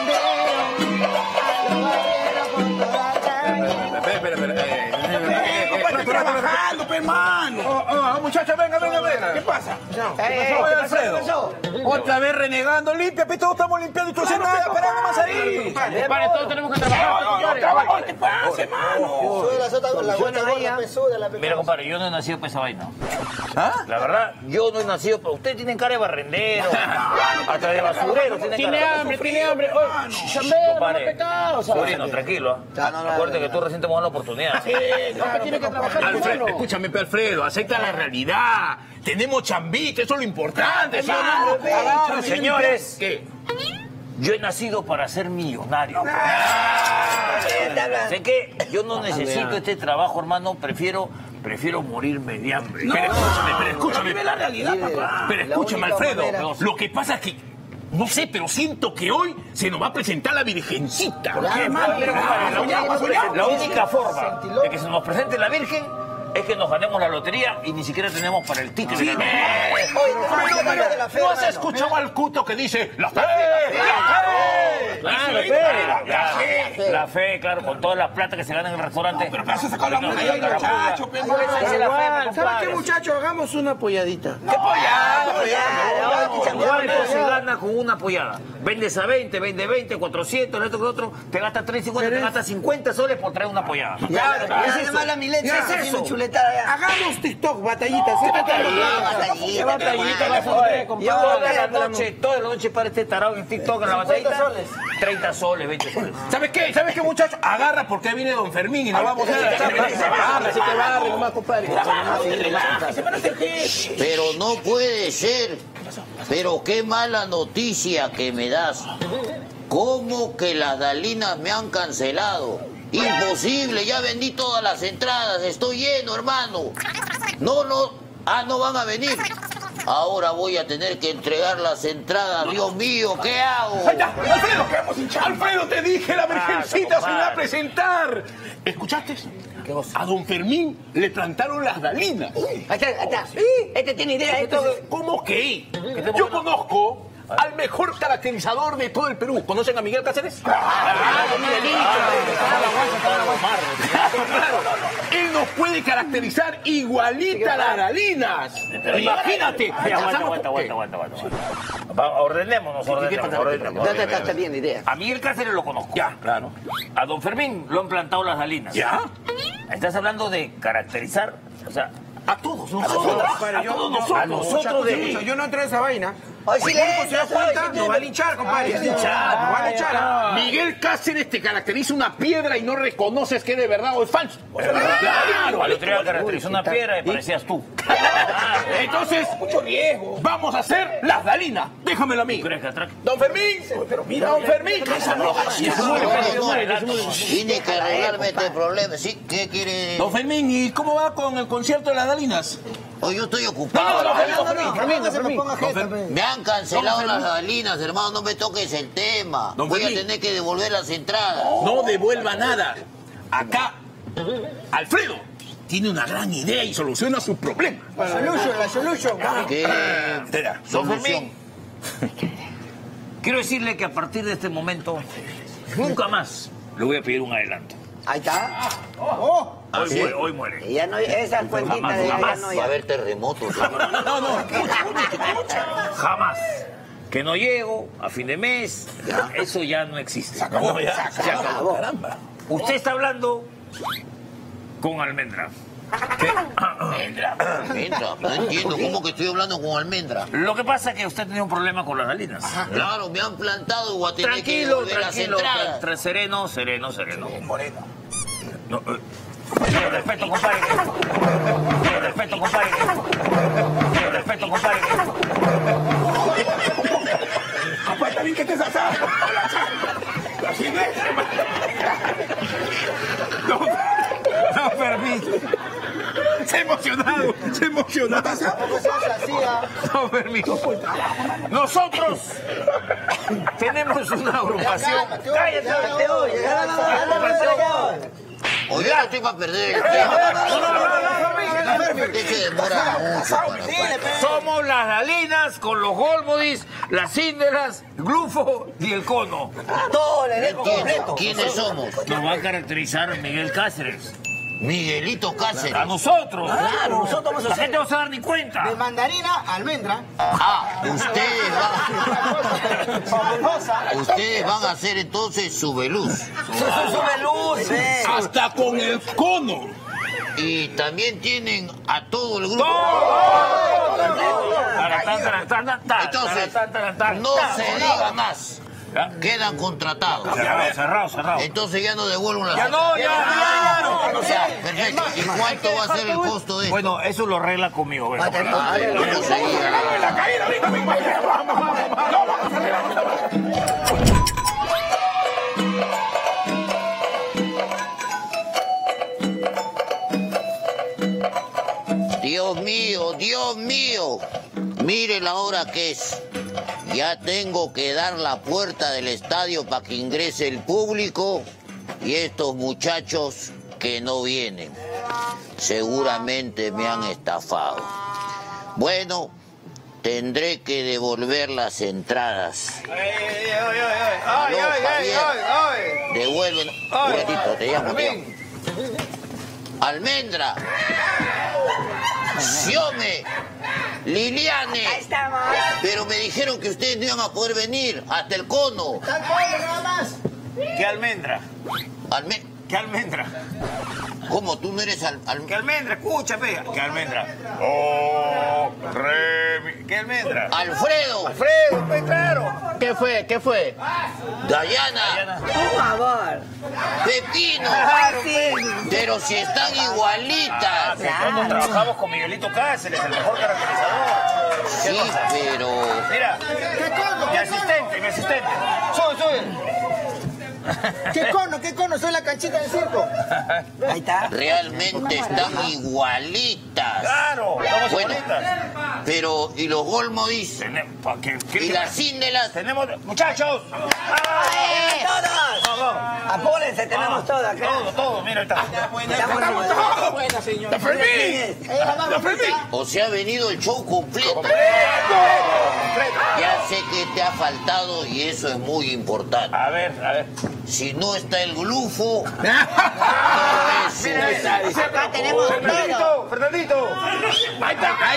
Espera, espera, espera. Estoy trabajando, pe, hermano. Oh, oh, muchacha, venga, venga, venga. ¿Qué pasa? ¿Qué pasó, Alfredo? Otra vez renegando, limpia, pero todos estamos limpiando y tú haces nada, para nomás ahí. Compadre, todos tenemos que trabajar. No, no, trabajo, ¿qué te pasa, hermano? Mira, compadre, yo no he nacido para esa vaina. ¿Ah? La verdad, yo no he nacido para... Usted tiene cara de barrendero, hasta de basurero. Tiene, Tiene cara. hambre, tiene hambre. Oye, chambea, no me pecado. Sobrino, tranquilo. ¿ah? Acuérdate que tú recién te hemos dado la oportunidad. Sí, claro, tiene que trabajar. Alfredo, escúchame, pe, Alfredo, acepta la realidad. Tenemos chambita, eso es lo importante. ¿Sí? Ah, señores, ¿qué? Yo he nacido para ser millonario. Sé que yo no necesito este trabajo, hermano. Prefiero, prefiero morirme de hambre. No, pero escúchame, pero escúchame. Vive la realidad, papá. Pero escúchame, Alfredo. Manera. Lo que pasa es que, no sé, pero siento que hoy se nos va a presentar la Virgencita. ¿Qué más? La única forma de que se nos presente la Virgen es que nos ganemos la lotería y ni siquiera tenemos para el ticket. Sí, de la no, no, ¿no has escuchado al cuto que dice la fe? La fe, la fe, claro, con toda la plata que se gana en el restaurante. Pero para eso sacó la mujer ahí, muchacho. ¿Sabes qué, muchacho? Hagamos una polladita. ¿Qué pollada? ¿Cuánto se gana con una pollada? Vendes a veinte, vende veinte, cuatrocientos, esto que otro, te gastas tres cincuenta, te gastas cincuenta soles por traer una pollada. Claro, ¿Qué es eso? la milenia, ¿Qué es eso? Hagamos TikTok, batallitas. ¿Qué batallita? batallita vas a hacer, compadre? Toda la noche, toda la noche para este tarado en TikTok en la batallita. treinta soles, veinte soles. ¿Sabes qué? ¿Sabes qué, muchacho? Agarra porque viene Don Fermín y nos vamos a ir. Así que barre nomás, compadre. Pero no puede ser. Pero qué mala noticia que me das. ¿Cómo que las Dalinas me han cancelado? Imposible, ya vendí todas las entradas, estoy lleno, hermano. No, no, ah, no van a venir. Ahora voy a tener que entregar las entradas, Dios mío, ¿qué hago? Ay, ya, Alfredo, ¿qué vamos a hinchar? Alfredo, te dije, la Virgencita se va a presentar. ¿Escuchaste? ¿Qué cosa? A Don Fermín le plantaron las Dalinas. Ahí está, ahí está. Este tiene idea. Esto... ¿Cómo que? Yo conozco al mejor caracterizador de todo el Perú. ¿Conocen a Miguel Cáceres? ¡Ah, Miguelito! Él nos puede caracterizar igualita a las Dalinas. Imagínate. Aguanta, aguanta, aguanta, aguanta, aguanta. Ordenémonos, ordenémonos, ordenémonos. Está bien idea. A Miguel Cáceres lo conozco. Ya, claro. A Don Fermín lo han plantado las Dalinas. ¿Ya? Estás hablando de caracterizar, o sea... A todos nosotros. A todos nosotros. A nosotros de... Yo no entré a esa vaina. Ay, si le se da cuenta, nos va a linchar, compadre. Nos va a linchar. Miguel Cáceres te caracteriza una piedra y no reconoces que es de verdad o es falso. Claro, al otro día caracterizó una piedra y parecías tú. Entonces, mucho riesgo. Vamos a hacer las Dalinas. Déjamelo a mí. Don Fermín. Pero mira, Don Fermín. Tiene que arreglarme este problema. ¿Sí? ¿Qué quiere? Don Fermín, ¿y cómo va con el concierto de las Dalinas? Hoy yo estoy ocupado. No, no, no, Fermín, Fermín. Me han cancelado las Dalinas, hermano. No me toques el tema. Voy a tener que devolver las entradas. No devuelva nada. Acá, Alfredo tiene una gran idea y soluciona sus problemas. La solución, la solución. ¿Qué? Don Fermín, quiero decirle que a partir de este momento, nunca más le voy a pedir un adelanto. Ahí está. Oh. Hoy, muere, hoy muere. Ya no, esa cuentita de jamás ya no. va a haber terremotos. No, no, no. Jamás. Que no llego a fin de mes, ya. Eso ya no existe. Se acabó, ya. Se acabó. Caramba. Usted está hablando con Almendra. ¿Qué? Almendra. Almendra. No entiendo. ¿Cómo que estoy hablando con Almendra? Lo que pasa es que usted tenía un problema con las Dalinas. Ajá. Claro, me han plantado y voy a tener que tranquilo, devolver las tranquilo. entradas. Tra sereno, sereno, sereno. Moreno. No, eh. Con respeto, compadre. Con respeto, compadre. Con respeto, compadre. Compadre, también que te sasas. Así es. No, no, permiso. Se ha emocionado, se ha emocionado. No, permiso. Nosotros tenemos una agrupación. Cállate, te doy. Oye, no estoy para perder el tiempo. Es que demora mucho. Somos las Dalinas con los Golmodis, las Índeras, Glufo y el Cono. Todo el elenco completo. ¿Quiénes somos? Nos va a caracterizar Miguel Cáceres. Miguelito Cáceres. A nosotros. Claro, nosotros vamos a La hacer. gente no se va a dar ni cuenta. De mandarina a almendra. Ah, ustedes van Fabulosa. Ustedes van a hacer entonces Subeluz. Subeluz. Hasta con el cono. Y también tienen a todo el grupo. Entonces, no se diga más. Quedan contratados. Cerrado, cerrado, cerrado. Entonces ya no devuelvo la Ya no, ya, ya, ya, no, Ya, perfecto. ¿Y cuánto va a ser el costo de esto? Bueno, eso lo arregla conmigo. Bueno. Ah, ¿cómo sería? La caída, venga, venga, venga, vamos, vamos, vamos, vamos, vamos. Dios mío, Dios mío. Mire la hora que es. Ya tengo que dar la puerta del estadio para que ingrese el público y estos muchachos que no vienen. Seguramente me han estafado. Bueno, tendré que devolver las entradas. Aló, Javier. Devuelven. Un ratito, te llamo, te llamo. Almendra. Xiome. Liliane. Ahí estamos. Pero me dijeron que ustedes no iban a poder venir hasta el cono. Tal cono, nada más. ¿Qué almendra? Alme ¿Qué almendra? ¿Cómo? ¿Tú no eres al, al... ¿Qué almendra? Escúchame. ¿Qué almendra? Oh, Remi. ¿Qué almendra? Alfredo. Alfredo, pues claro. ¿Qué fue? ¿Qué fue? Dayana. Por favor. Pepino. Claro, sí. Pero si están igualitas. Nosotros trabajamos con Miguelito Cáceres, el mejor caracterizador. Sí, pero... Mira, mi asistente, mi asistente. Sube, sube. ¿Qué cono? ¿Qué cono? Soy la canchita del circo. Ahí está. Realmente están igualitas. Claro, estamos Bueno, igualitas. pero, ¿y los Golmodis? Tenemos- ¿qué- qué- ¿Y qué- las Índelas? Tenemos... ¡Muchachos! ¡Eh, todos! Vamos, Apúrense, tenemos todo acá. todo, todo, mira, ahí está. Estamos todos. Buena, señor. ¡La Fermín! ¡La Fermín! O sea, ha venido el show completo. Ya sé que te ha faltado y eso es muy importante. A ver, a ver. Si no está el glufo, no es Subeluz. Acá tenemos todo. Fernandito, Fernandito. ¡Ahí está! ¡Ahí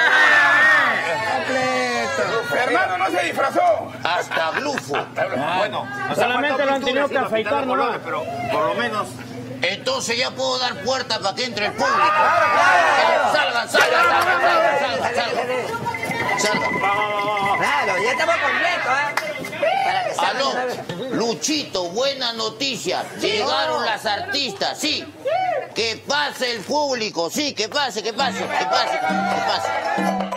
está! ¡Hermano, no se disfrazó! Hasta glufo. Bueno, nos Solamente ha faltado lo han tenido pinturas, que sí, los afeitar pintamos nomás. colores, pero por lo menos... Entonces ya puedo dar puerta para que entre el público. Salgan, salgan, salgan, salgan, salgan, salgan. Salgan. Claro, ya estamos completos, ¿eh? Para que salgan Aló, a ver. Luchito, buena noticia. Llegaron las artistas, sí. Que pase el público, sí, que pase, que pase, que pase, que pase.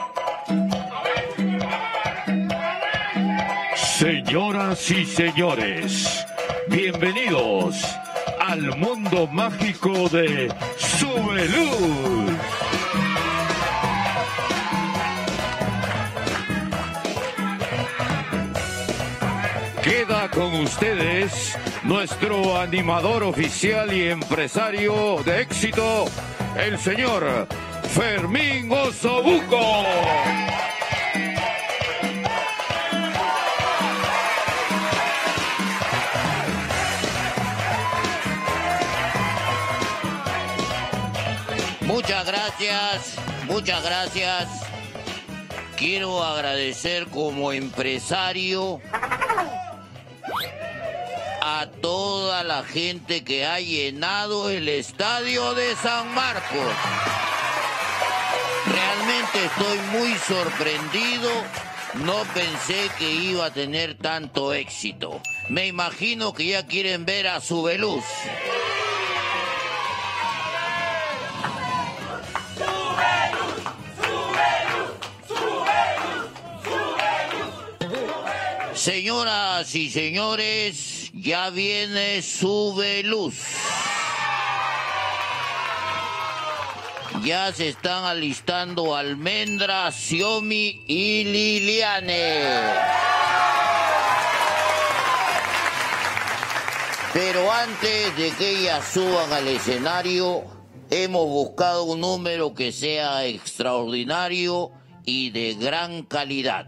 Señoras y señores, bienvenidos al mundo mágico de Subeluz. Queda con ustedes nuestro animador oficial y empresario de éxito, el señor Fermín Osobuco. Muchas gracias, muchas gracias. Quiero agradecer como empresario a toda la gente que ha llenado el estadio de San Marcos. Realmente estoy muy sorprendido. No pensé que iba a tener tanto éxito. Me imagino que ya quieren ver a Subeluz. Señoras y señores, ya viene Subeluz. Ya se están alistando Almendra, Xiome y Liliane. Pero antes de que ellas suban al escenario, hemos buscado un número que sea extraordinario y de gran calidad.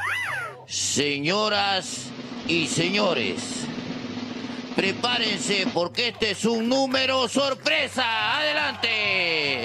Señoras y señores, prepárense porque este es un número sorpresa. ¡Adelante!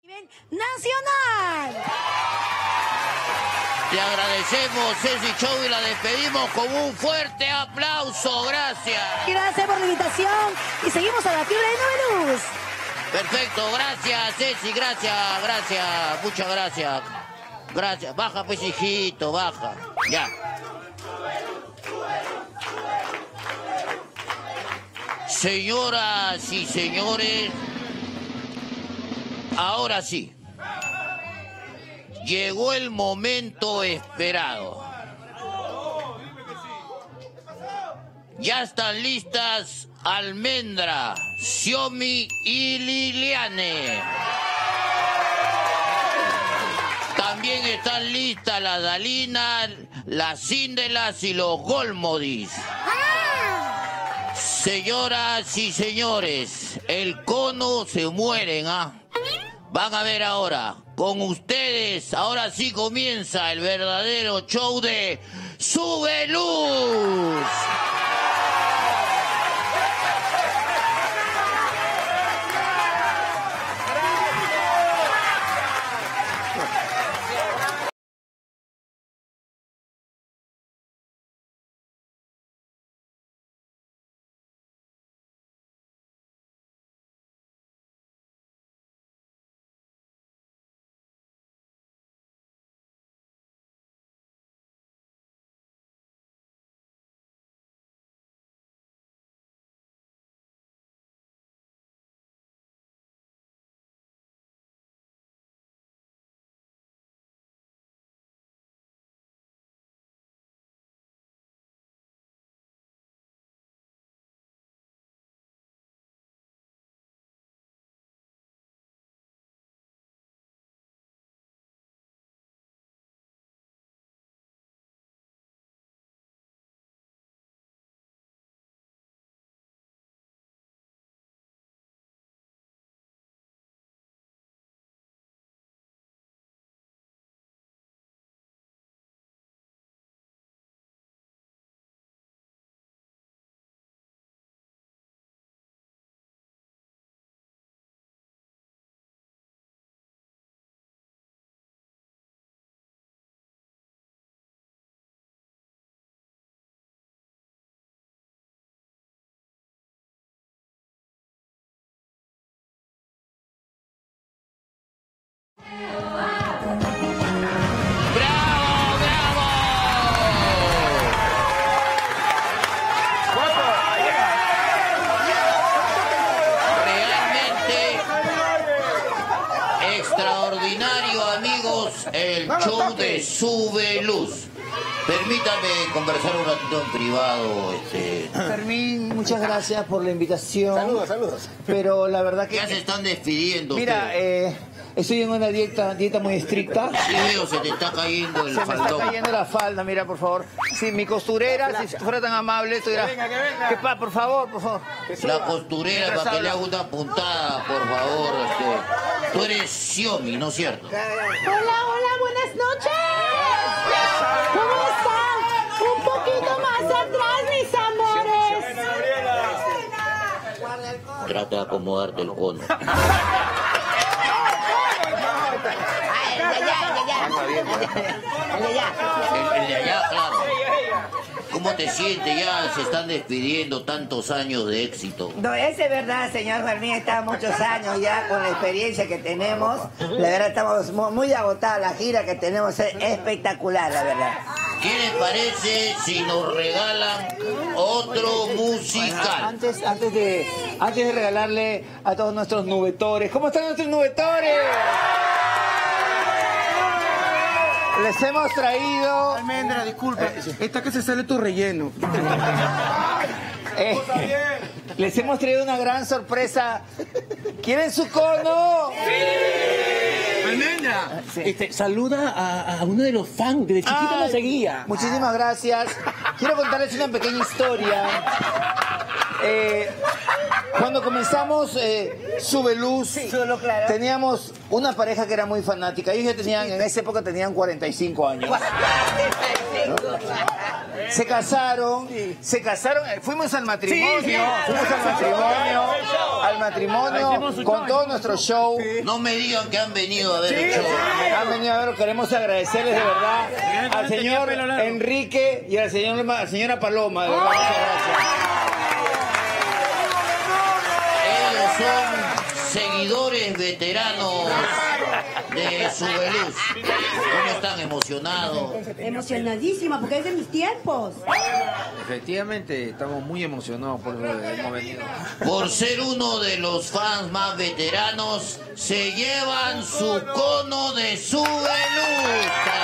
Nacional. Te agradecemos, Ceci Show, y la despedimos con un fuerte aplauso. Gracias. Gracias por la invitación y seguimos a la fiebre de Nube Luz. Perfecto, gracias, Ceci, gracias, gracias, muchas gracias. Gracias. Baja, pues, hijito, baja. Ya. Señoras y señores, ahora sí. Llegó el momento esperado. Ya están listas Almendra, Xiomi y Liliane. También están listas la Dalina, las Cíndelas y los Golmodis. Señoras y señores, el cono se mueren, ¿ah? Van a ver ahora, con ustedes, ahora sí comienza el verdadero show de Sube Luz. El show de Sube Luz. Permítame conversar un ratito en privado. Este... Fermín, muchas gracias por la invitación. Saludos, saludos. Pero la verdad que... Ya se están despidiendo. Mira, eh, estoy en una dieta dieta muy estricta. Sí, veo, se te está cayendo el Se faldón. me está cayendo la falda, mira, por favor. Sí, mi costurera, si fuera tan amable, estuviera... Que venga, que venga. ¿Qué pasa? Por favor, por favor. La costurera, para que le haga una puntada, por favor. Este... Tú eres Xiomi, ¿no es cierto? Hola, hola, buenas noches. ¿Cómo están? Un poquito más atrás, mis amores. Trata de acomodarte el cono. Ay, el de allá, el de allá. El de allá. El, el de allá, claro. ¿Cómo te sientes? Ya se están despidiendo tantos años de éxito. No, ese es verdad, señor Fermín, está muchos años ya con la experiencia que tenemos. La verdad estamos mu- muy agotados, la gira que tenemos es espectacular, la verdad. ¿Qué les parece si nos regalan otro musical? Antes, antes, de, antes de regalarle a todos nuestros nubetores. ¿Cómo están nuestros nubetores? Les hemos traído... Almendra, disculpa. Esta que se sale tu relleno. Eh, les hemos traído una gran sorpresa. ¿Quieren su cono? Almendra. Sí. Este, saluda a, a uno de los fans, desde chiquito Ay, nos seguía. Muchísimas gracias. Quiero contarles una pequeña historia. Eh, cuando comenzamos eh, Sube Luz, Solo claro. teníamos una pareja que era muy fanática. Ellos ya tenían, en esa época tenían cuarenta y cinco años. Se casaron, se casaron, eh, fuimos al matrimonio, Sí, sí. fuimos al matrimonio, al matrimonio con todo nuestro show. No me digan que han venido a ver el show. Han venido a ver, queremos agradecerles de verdad al señor Enrique y a la señora, a la señora Paloma, de verdad, muchas gracias. Ellos son seguidores veteranos de Subeluz. ¿Cómo están emocionados? Emocionadísima, porque es de mis tiempos. Efectivamente, estamos muy emocionados por lo que hemos venido. Por ser uno de los fans más veteranos, se llevan su cono de Subeluz.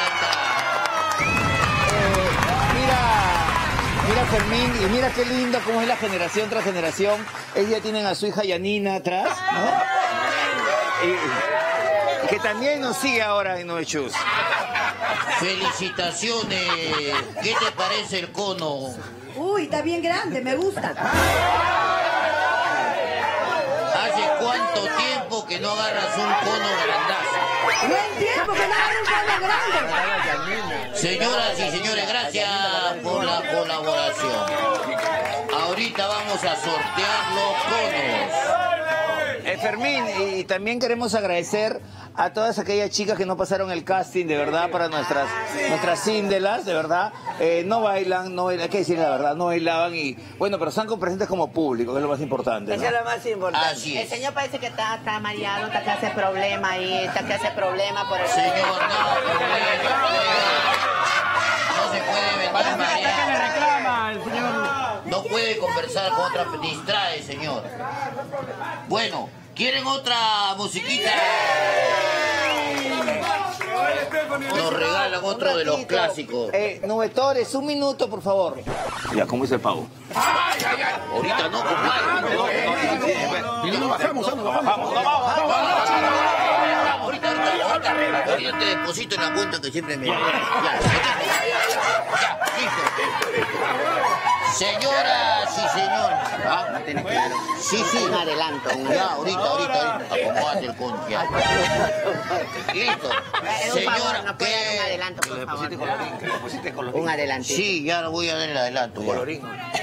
Mira Fermín, y mira qué lindo cómo es la generación tras generación. Ellos ya tienen a su hija Yanina atrás, ¿no? Y, que también nos sigue ahora en Nueve Shoes. Felicitaciones. ¿Qué te parece el cono? Uy, está bien grande, me gusta. ¿Hace cuánto tiempo que no agarras un cono grandazo? Buen tiempo que no agarro un cono grande. Señoras y señores, gracias por la colaboración. Ahorita vamos a sortear los conos. Eh, Fermín, y, y también queremos agradecer a todas aquellas chicas que no pasaron el casting, de verdad, para nuestras nuestras síndelas, de verdad. Eh, no bailan, no bailan, hay que decir la verdad, no bailaban y, bueno, pero están presentes como público, que es lo más importante, Eso ¿no? es lo más importante. Así El es. señor parece que está, está mareado, está que hace problema ahí, está que hace problema por el... Señor, no, no se puede venir mareado. No puede conversar con otra, distrae, señor. Bueno, ¿quieren otra musiquita? Nos regalan otro de los clásicos. Eh, Nubetores, un minuto, por favor. Ya, ¿cómo es el pago? Ahorita no, compadre. Y no bajamos, no bajamos. Vamos, no vamos, no vamos. Ahorita, ahorita, ahorita, ahorita te deposito en la cuenta que siempre me... Ya, ya, ya, listo. Señoras y señores. ¿Ah? Sí, sí. Un adelanto. Un Ya, adelanto. ahorita, ahorita, ahorita. Acomódate el con, ya. Listo. Un favor, Señora, ¿no puede dar un ¿qué? adelanto, por favor? Un adelanto. Sí, ya lo voy a dar el adelanto. ya.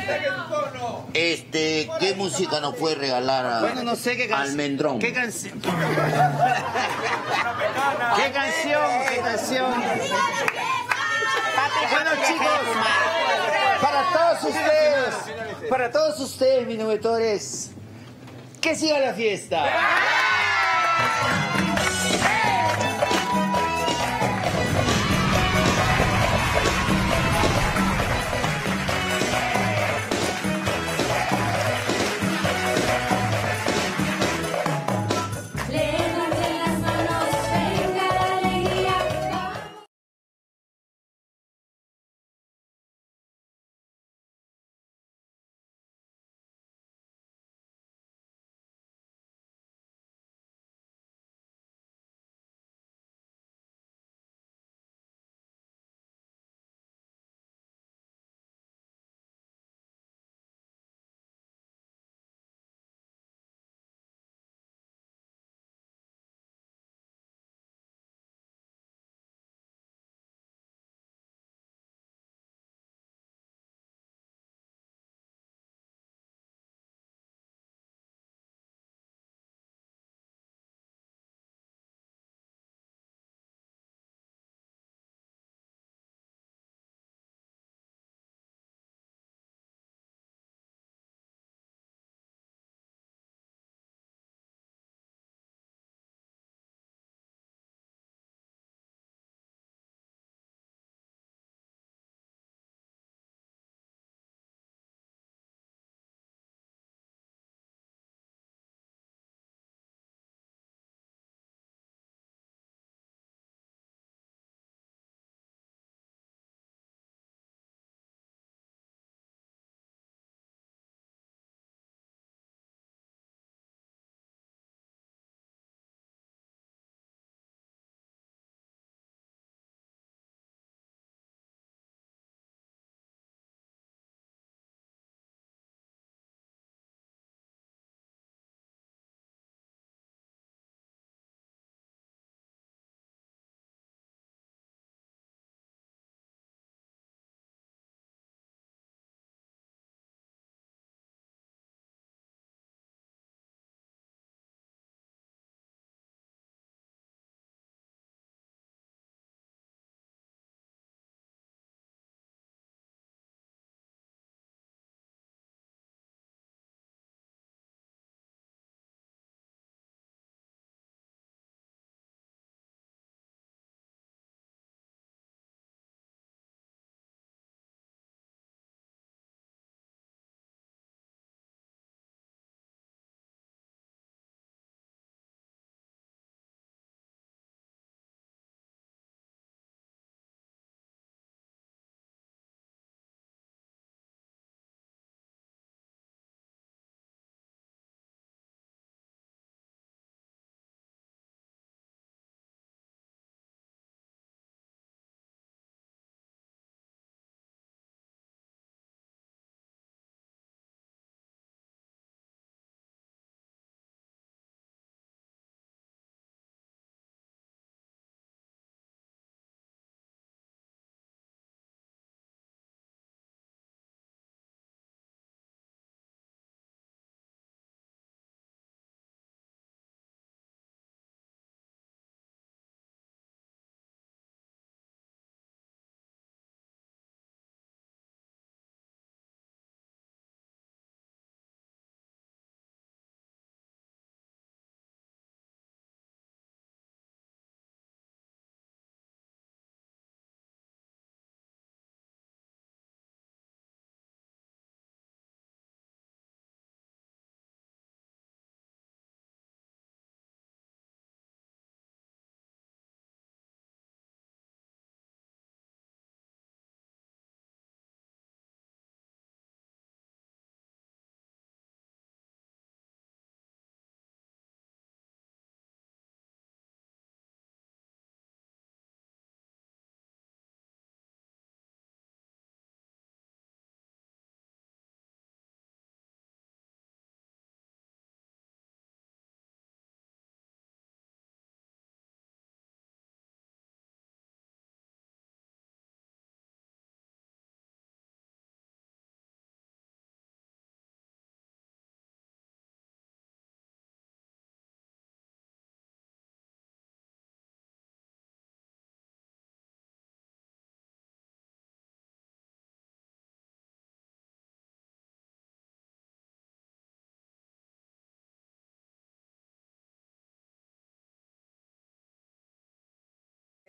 Este, ¿qué música nos puede regalar a Bueno, no sé qué canción. Almendrón? ¿Qué canción? ¿Qué canción? ¿Qué canción? Bueno, chicos, para todos ustedes, para todos ustedes, mis nubetores, que siga la fiesta.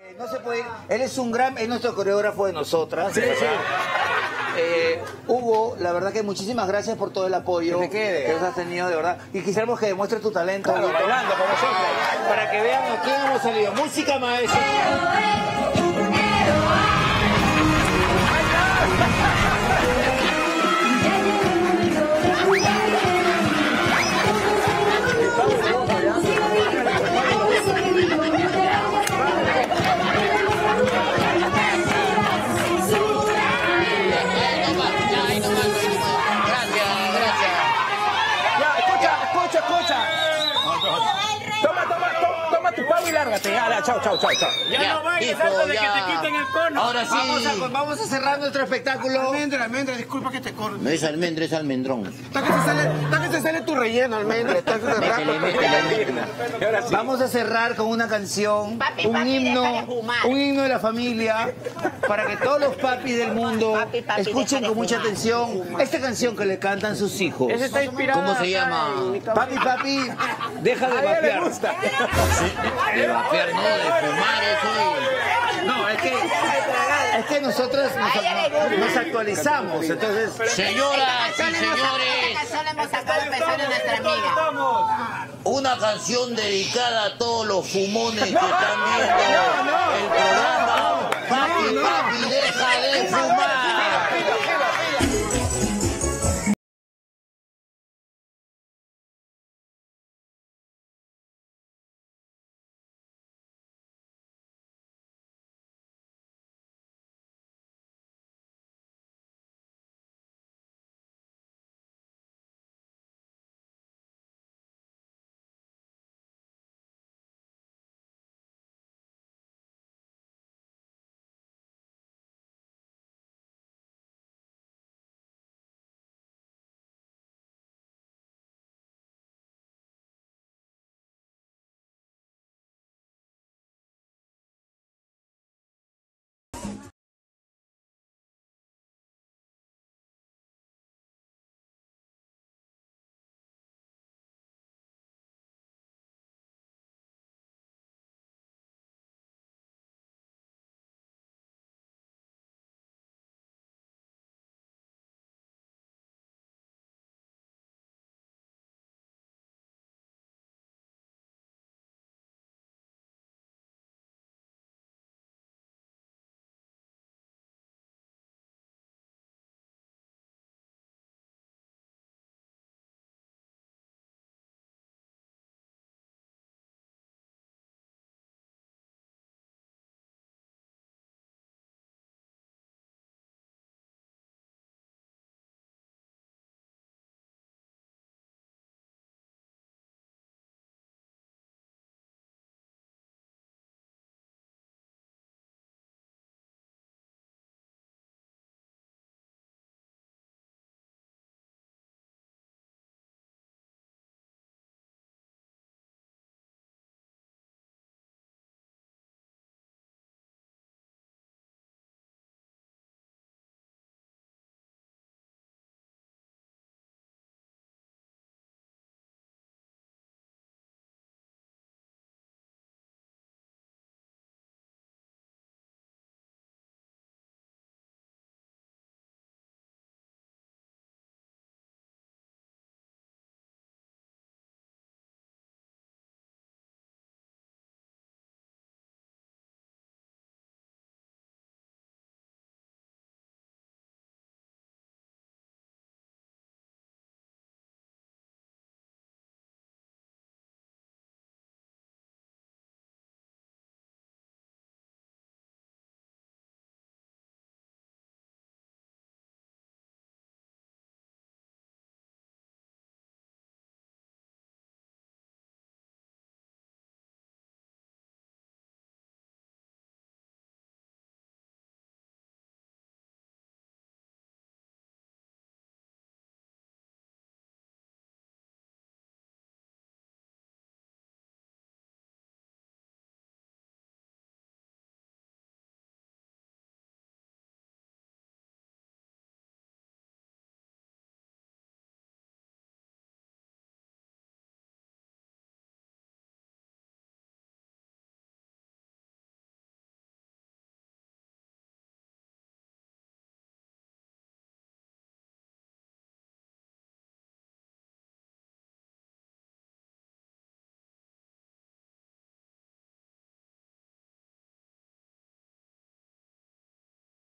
Eh, no se puede ir. Él es un gran, es nuestro coreógrafo de nosotras. Sí, sí. Eh, Hugo, la verdad que muchísimas gracias por todo el apoyo Que te quede. que nos has tenido, de verdad. Y quisiéramos que demuestres tu talento. Claro, Huguito, bailando con nosotros. para que vean a quién hemos salido. Música, maestro. Ya, escucha, escucha, escucha. Toma, toma, toma, toma tu pavo y lárgate. Ya, ya, chao, chao, chao, chao. Ya, no bailes hijo, antes de que ya. te quiten el cono. Ahora sí. Vamos a, vamos a cerrar nuestro espectáculo. Almendra, almendra, disculpa que te corte. No es almendra, es almendrón. Está que se sale, está que se sale tu relleno, almendra. Está que se Métele, métele, métele. Vamos a cerrar con una canción, Papi, un papi, himno, deja de fumar. un himno de la familia, para que todos los papis del mundo Papi, papi, escuchen deja de con mucha fumar. atención esta canción que le cantan sus hijos. Ese está inspirado. ¿Cómo se llama? Papi, papi, deja de A ella le vapear. gusta. De vapear, no, de fumar, eso. No, es que, es que nosotros nos, nos actualizamos, entonces... Señoras y señores, Esta canción la hemos sacado empezando de nuestra amiga. una canción dedicada a todos los fumones que están viendo el programa. Papi, papi, deja de fumar.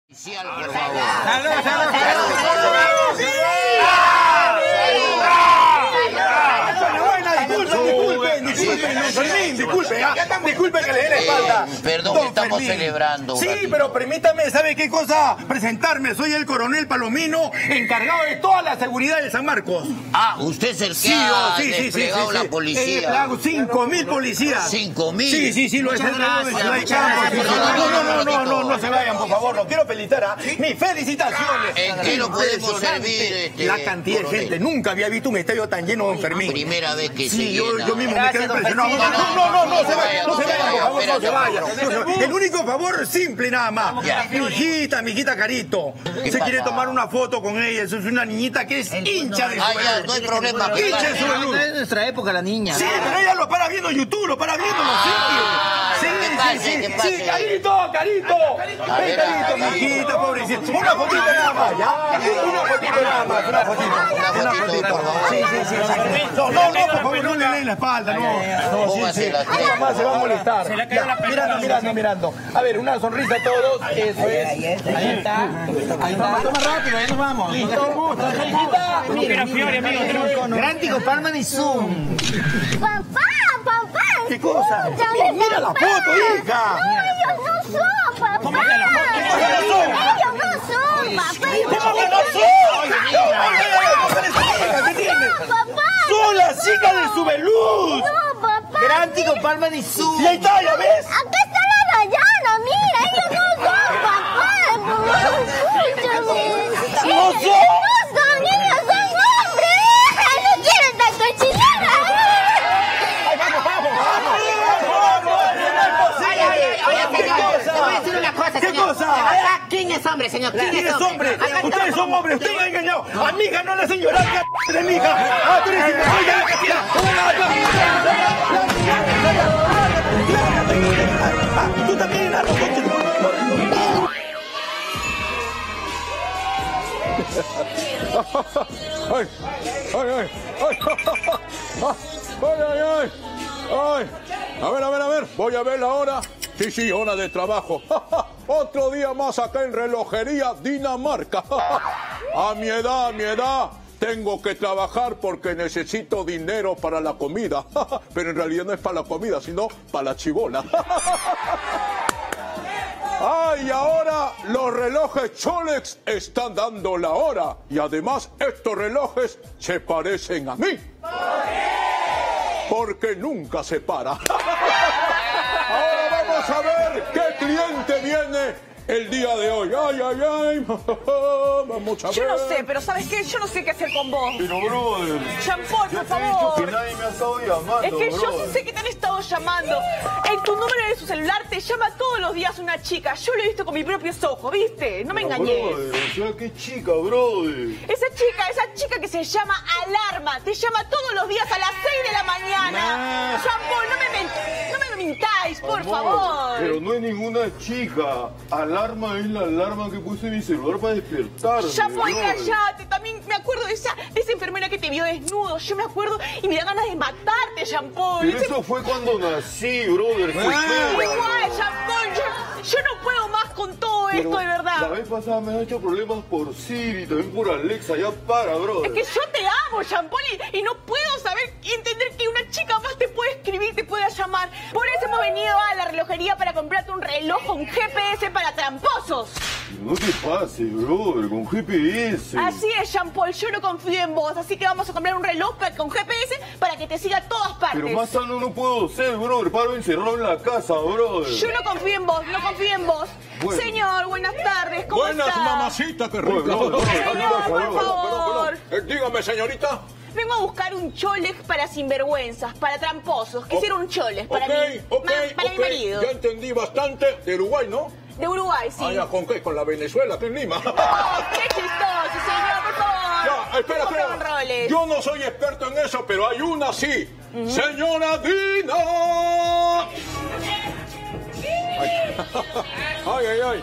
Oficial, por favor. ¡Salud, salud, salud! Disculpen, disculpen, don Fermín, disculpen, ¿ah? Disculpen que le dé la espalda. Eh, perdón, Don estamos Fermín. celebrando. Sí, gatito. pero permítame, ¿sabe qué cosa? Presentarme, soy el coronel Palomino, encargado de toda la seguridad de San Marcos. Ah, usted es el que Sí, ha oh, sí, sí, sí, desplegado sí, la sí. policía. He desplegado cinco mil policías. ¿Cinco mil? Sí, sí, sí, lo he Muchas entregado de gracias, Ciudad de muchas Campo. gracias. No, no, no, no, no, Gatito. no, no se vayan, por favor, los quiero felicitar, ¿ah? Mis felicitaciones. ¿En qué lo podemos Impresionante. servir, este, La cantidad de coronel? gente, nunca había visto un estadio tan lleno, don Fermín. Primera vez que se Sí, yo, llena. yo mismo me Gracias, quedé don impresionado. Fermín. No, no, no, no, No se se vayan, no se vayan, por favor, no se vayan. espérate, No se vayan. El único favor simple nada más. Ya. Mi hijita, mi hijita Carito. Se pasa? quiere tomar una foto con ella. Eso es una niñita que es hincha de Ah, su ya, no hay problema. Hincha de su No es nuestra época la niña. Sí, pero ella lo para viendo en YouTube, lo para viendo en los sitios. Sí, que pase, sí, que sí, pase. sí, Carito, Carito. A Ven, ver, Carito, a ver. mi hijita, pobrecita. Una fotito nada más, ¿ya? Una fotito nada más, una fotito. Una fotito, por favor. Sí, sí, sí. No, no, no, por favor, no le den la espalda, no. No, sí, sí. Mi mamá se va a molestar. Ya, mirando, mirando, mirando. A ver, una sonrisa a todos. Eso es. Ahí está, ahí está. Ahí está. Toma rápido, ya nos vamos. Listo. Mira, Fiore, amigo, tenemos- Grántico, Palman y Zoom. Papá, papá. ¿Qué cosa? escúchame, Mira la papá. foto, hija. No, ellos no son, papá. ¿Cómo que la foto? ¿Cómo que no son? Ellos no son, papá. ¿Cómo que no son? ¿Qué tiene? Papá. Son las chicas de Subeluz. No, papá. Grántico, Palman y Zoom. Y ahí está, ¿ya ves? Acá está la Dayana, mira, ellos no son, papá. Escúchame. ¿No son? No son, ellos son hombres. No quieren tan cochinadas. Ay, vamos, vamos, vamos. Ay, ay, ay, oye, señor, ¿Qué le voy a decir una cosa, ¿Qué señor. cosa? De verdad, ¿quién es hombre, señor? ¿Quién, ¿Quién es hombre? Acá Ustedes estamos son como- hombres, ustedes han engañado. A mi hija no le hacen llorar, c de mi hija. Ah, tú eres hija, oiga, la que tira. Tú también eras los ¡Ay! ¡Ay, ay! ¡Ay! ¡Ay, ay, ay! ¡Ay! A ver, a ver, a ver. Voy a ver la hora. Sí, sí, hora de trabajo. Otro día más acá en Relojería Dinamarca. A mi edad, a mi edad. Tengo que trabajar porque necesito dinero para la comida. Pero en realidad no es para la comida, sino para la chibola. ¡Ay, ahora los relojes Cholex están dando la hora! Y además estos relojes se parecen a mí. Porque nunca se para. Ahora vamos a ver qué cliente viene el día de hoy. ¡Ay, ay, ay! Vamos a ver. Yo no sé, pero ¿sabes qué? Yo no sé qué hacer con vos. Pero, brother, Champón, yo por te he dicho que favor. nadie me ha estado llamando, Es que yo brother. sí sé que te han estado llamando. En tu número de su celular te llama todos los días una chica. Yo lo he visto con mis propios ojos, ¿viste? No me Pero, engañes. brother, o sea, qué chica, brother. Esa chica, esa chica que se llama Alarma, te llama todos los días a las seis de la mañana. Nah. Champón, no me, men- no me mintáis, por Amor, favor. Pero no es ninguna chica. Alarma es la alarma que puse en mi celular para despertarme. Champón, brother. callate. También me acuerdo de esa, de esa enfermera que te vio desnudo. Yo me acuerdo y me da ganas de matarte, Champón. Pero eso fue cuando nací, brother. Fue Ah, feo. igual, Champón, yo, yo no puedo más con todo Pero esto, de verdad. La vez pasada me has hecho problemas por Siri y también por Alexa. Ya para, brother. Es que yo te amo, Champón, y, y no puedo saber y entender que una chica más te puede escribir, te pueda llamar. Por eso hemos venido a la relojería para comprarte un reloj con G P S para tramposos. No te pase, brother, con G P S. Así es, Jean-Paul, yo no confío en vos, así que vamos a comprar un reloj pa- con G P S para que te siga a todas partes. Pero más sano no puedo ser, brother. Paro encerrado en la casa, brother. Yo no confío en vos, no confío en vos. Bueno. Señor, buenas tardes, ¿cómo Buenas, está? mamacita, qué rica. Señor, por favor. Eh, dígame, señorita. Vengo a buscar un cholex para sinvergüenzas, para tramposos. Quisiera un cholex para, Ok, mi, ok, ma- para ok. mi marido. Ya entendí bastante de Uruguay, ¿no? De Uruguay, sí. Ah, ya, ¿con qué? Con la Venezuela, aquí en Lima. Oh, ¡Qué chistoso, señor, por favor! Ya, espera, Compra un espera. Rolex. Yo no soy experto en eso, pero hay una sí. Señora Dina. Ay, ay, ay.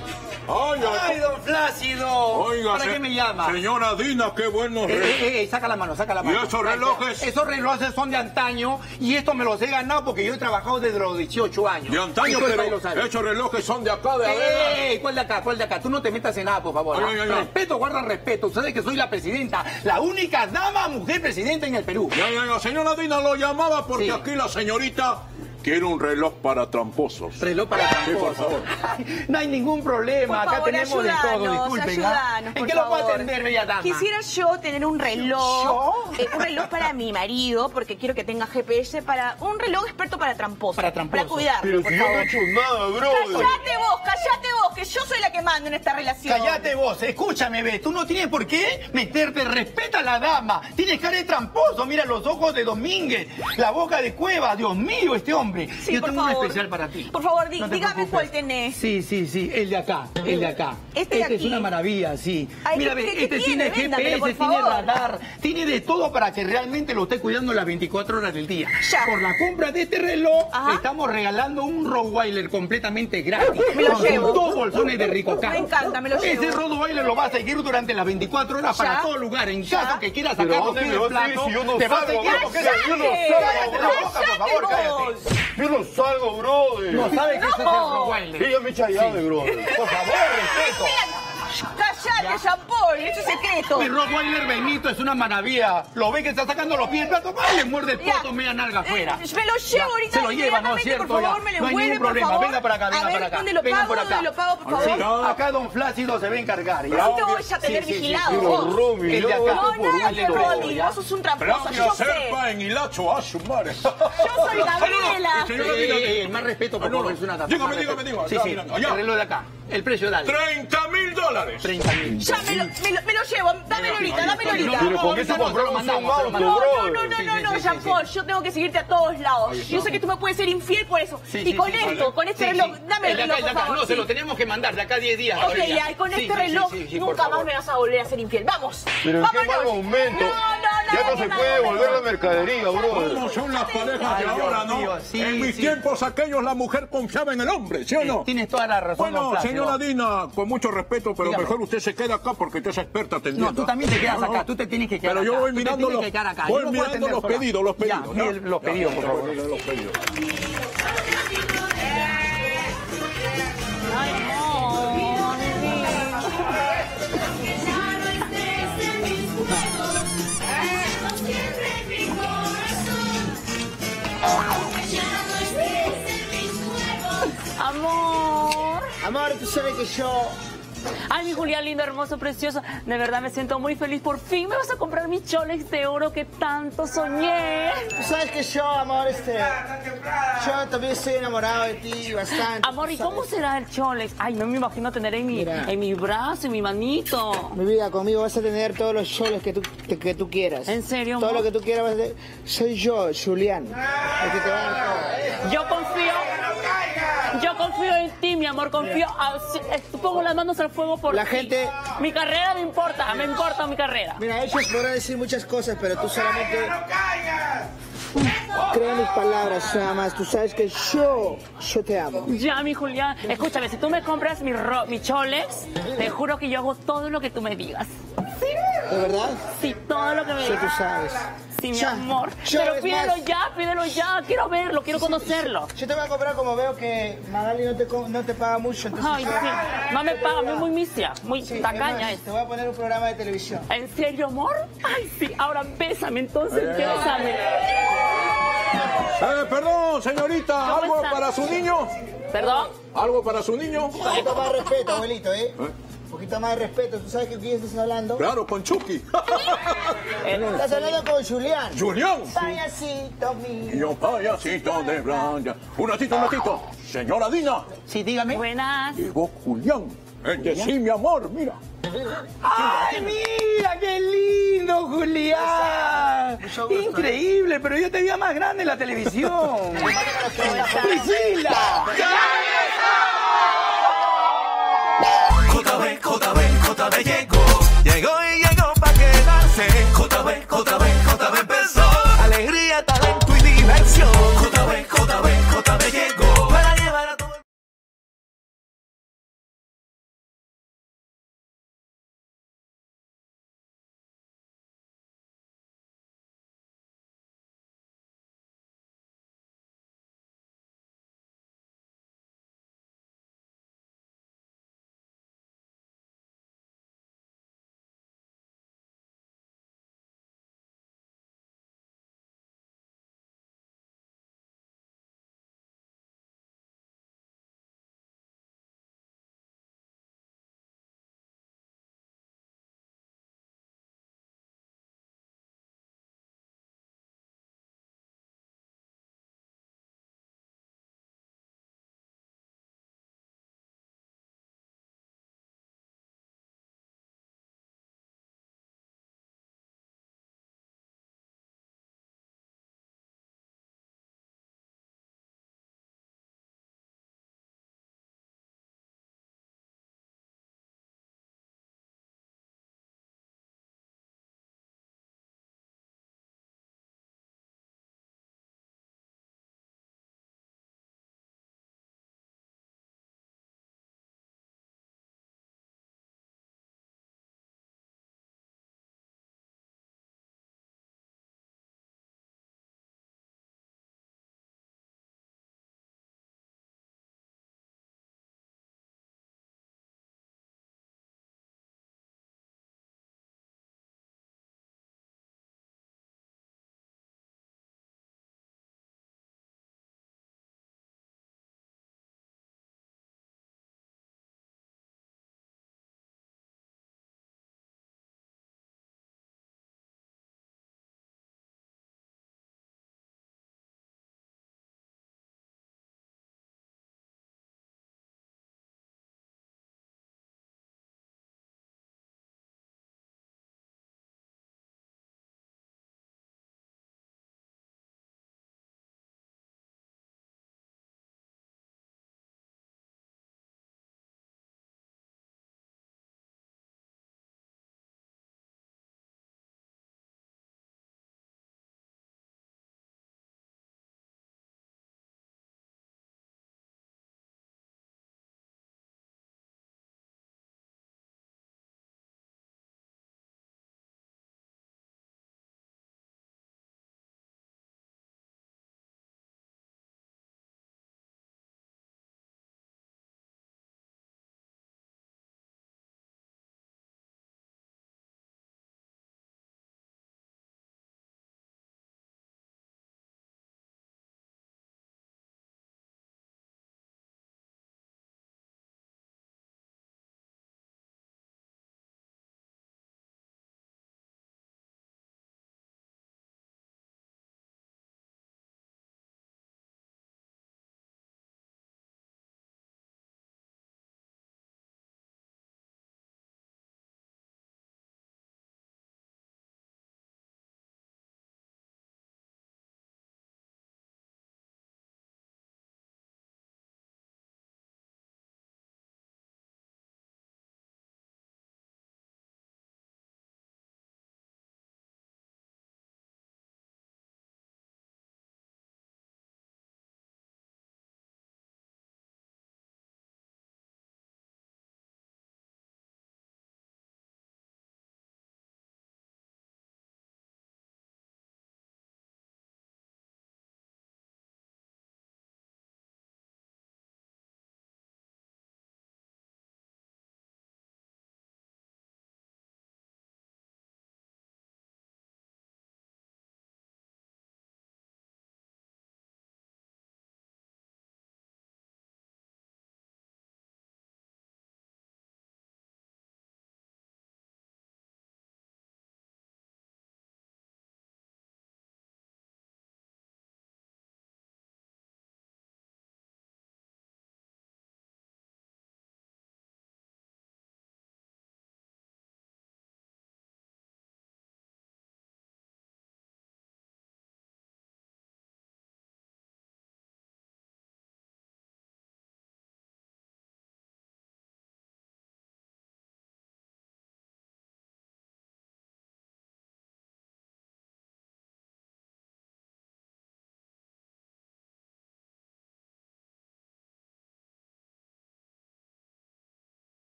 Ay, Ay, don Flácido. Oiga, ¿Para se- qué me llama? Señora Dina, qué buenos Eh, relojes. eh, eh, saca la mano, saca la ¿Y mano. esos relojes? Esos relojes son de antaño y estos me los he ganado porque yo he trabajado desde los dieciocho años. De antaño, Y tú pero lo sabes. esos relojes son de acá, de Adela. ¡Ey! ¿Cuál de acá? ¿Cuál de acá? Tú no te metas en nada, por favor. Ay, ay, ay, ay. Respeto, guarda respeto. Tú sabes que soy la presidenta, la única dama mujer presidenta en el Perú. Ya, ya, ya, señora Dina lo llamaba porque Sí. aquí la señorita quiere un reloj para tramposos. Reloj para Sí, tramposos. por favor. No hay ningún problema. Por Acá favor, tenemos de todo. ayúdanos, Disculpen. ¿ah? ayúdanos, ¿En por qué lo puedo favor. atender, bella dama? Quisiera yo tener un reloj, eh, un reloj para mi marido, porque quiero que tenga G P S, para un reloj experto para tramposos. Para tramposos. Para cuidarlo, Pero por si yo no favor. he hecho nada, brother. Cállate vos, cállate vos, que yo soy la que mando en esta relación. Cállate vos, escúchame, ve. Tú no tienes por qué meterte. Respeta a la dama. Tienes cara de tramposo. Mira los ojos de Domínguez, la boca de Cueva. Dios mío, este hombre. Sí, Yo por tengo un favor. especial para ti. Por favor, di- No te dígame preocupes. cuál tenés. Sí, sí, sí. El de acá. El de acá. Este de es aquí. una maravilla, sí. Ay, Mira, ¿qué- ve, qué- qué este tiene? tiene Véndamelo, G por P S, tiene favor. radar, tiene de todo para que realmente lo esté cuidando las veinticuatro horas del día. Ya. Por la compra de este reloj, Ajá. estamos regalando un Rottweiler completamente gratis. Me lo con sus llevo. dos bolsones de Rico Car. Me encanta, me lo Ese llevo. Rottweiler lo vas a seguir durante las veinticuatro horas Ya. para todo lugar. En Ya. caso que quieras Pero sacar los ¿dónde pies me del vas a ir plato, si yo no te vas a salgo? seguir. ¿Cómo que ¡Cállate! yo no ¡Cállate la salgo? boca, por favor, cállate! Yo no salgo, brother. No sabe que ese es el No. Rottweiler. Ella me echa llave, brother. Por favor, respeto. Cállate, Jean-Paul, eso es secreto. Mi Rottweiler Benito es una maravilla. Lo ve que está sacando los pies del plato, ¡ay! Le muerde el Ya. poto, media nalga afuera. Eh, me lo llevo Ya, ahorita. Se lo lleva, ¿no es inmediatamente, cierto? Por favor, Ya. me lo No hay envuelve, ningún por problema. favor. Venga para acá, venga A ver, para acá. ¿dónde lo Venga pago? por acá. ¿Dónde lo pago, por favor? Sí, acá don Flácido se va a encargar. ¿ya? No te voy a tener vigilado. Pero, Romy, El yo de voy acá. No, por nada un que todo, Rodri, ya. vos sos un tramposo, Claudia yo sé. Serpa en Hilacho, a su madre. Yo soy Gabriela. Señora, Eh, dígame. eh, más respeto, por No, no. favor, es una dama. Dígame, Más dígame, respeto. dígame. Sí, Ya, sí, mira, ya. el reloj de acá. El precio, dale. treinta mil dólares. treinta mil. Ya me lo, me, lo, me lo llevo, dámelo ahorita, dámelo ahorita. Pero con ahorita eso no, se lo compramos un mandamos, se lo auto, No, no, brother. no, no, Sí, no, sí, no, sí, Jean-Paul, yo tengo que seguirte a todos lados. Yo sé que tú me puedes ser infiel por eso. Sí, Y sí, con sí, esto, vale. con este Sí, reloj, sí. dame el El de reloj, acá, el de por acá. favor. No, se sí. lo tenemos que mandar de acá a diez días. Ok, Gabriela. ya, y con Sí, este sí, reloj sí, sí, sí, por nunca más favor. me vas a volver a ser infiel. Vamos. Pero en qué vámonos. mal momento. No, no, Ya no, no se no, puede no, volver no. la mercadería, brother. ¿Cómo son las parejas de Ay, ahora, Dios no? mío, sí, En mis sí. tiempos aquellos la mujer confiaba en el hombre, ¿sí o no? Tienes toda la razón, don Bueno, Flácido. señora Dina, con mucho respeto, pero Dígame. mejor usted se queda acá porque usted es experta atendiendo. No, tú también te quedas No, no. acá, tú te tienes que quedar Pero yo acá. voy Tú te mirando tienes los, que quedar acá. voy Yo no puedo mirando atender los sola. pedidos, los Ya, pedidos. mire los Ya, pedidos, ya, por ya, favor. ya, ya, los pedidos. Amor. Amor, tú sabes que yo... Ay, mi Julián lindo, hermoso, precioso. De verdad me siento muy feliz. Por fin me vas a comprar mi Cholex de oro que tanto soñé. Tú sabes que yo, amor, este... Yo también estoy enamorado de ti bastante. Amor, ¿y ¿sabes? cómo será el Cholex? Ay, no me imagino tener en mi, Mira. en mi brazo, en mi manito. Mi vida, conmigo vas a tener todos los choles que tú, que, que tú quieras. ¿En serio, Todo amor? lo que tú quieras vas a tener. Soy yo, Julián, el que te va a dar todo. Yo confío. Yo confío en ti, mi amor. Confío. ah, sí, eh, Pongo las manos al fuego por La ti. gente- Mi carrera me importa. Me importa mi carrera. Mira, ellos podrán decir muchas cosas, pero tú solamente... Cree en mis palabras, nada más. Tú sabes que yo, yo te amo. Ya, mi Julián. Escúchame, si tú me compras mi, ro- mi Cholex, te juro que yo hago todo lo que tú me digas. ¿De verdad? Sí, todo lo que me Eso tú digas. sabes. Sí, mi Ya, amor. yo, Pero es pídelo más- ya, pídelo ya. Quiero verlo, quiero conocerlo. Yo te voy a comprar como veo que Magali no te, co- no te paga mucho. Entonces Ay, yo- sí. No me paga, es muy misia, muy Sí, es tacaña más, es. Te voy a poner un programa de televisión. ¿En serio, amor? Ay, sí. Ahora bésame, entonces, bésame. Eh, perdón, señorita, ¿Cómo ¿algo está? para su niño? ¿Perdón? ¿Algo para su niño? Un poquito más de respeto, abuelito, ¿eh? Un poquito más de respeto. ¿Tú sabes con quién estás hablando? Claro, con Chucky. Estás hablando con Julián. Julián. Payasito mío. Yo payasito de Braya. Un ratito, un ratito. Señora Dina, Sí, dígame. Buenas. llegó Julián. El de sí, mi amor, mira. ¡Ay, mira, qué lindo, Julián! Increíble, pero yo te veía más grande en la televisión. ¡Priscila! J B, J B, J B llegó. Llegó y llegó para quedarse. J B, J B, J B empezó. Alegría, talento y diversión. J B, J B, J B llegó.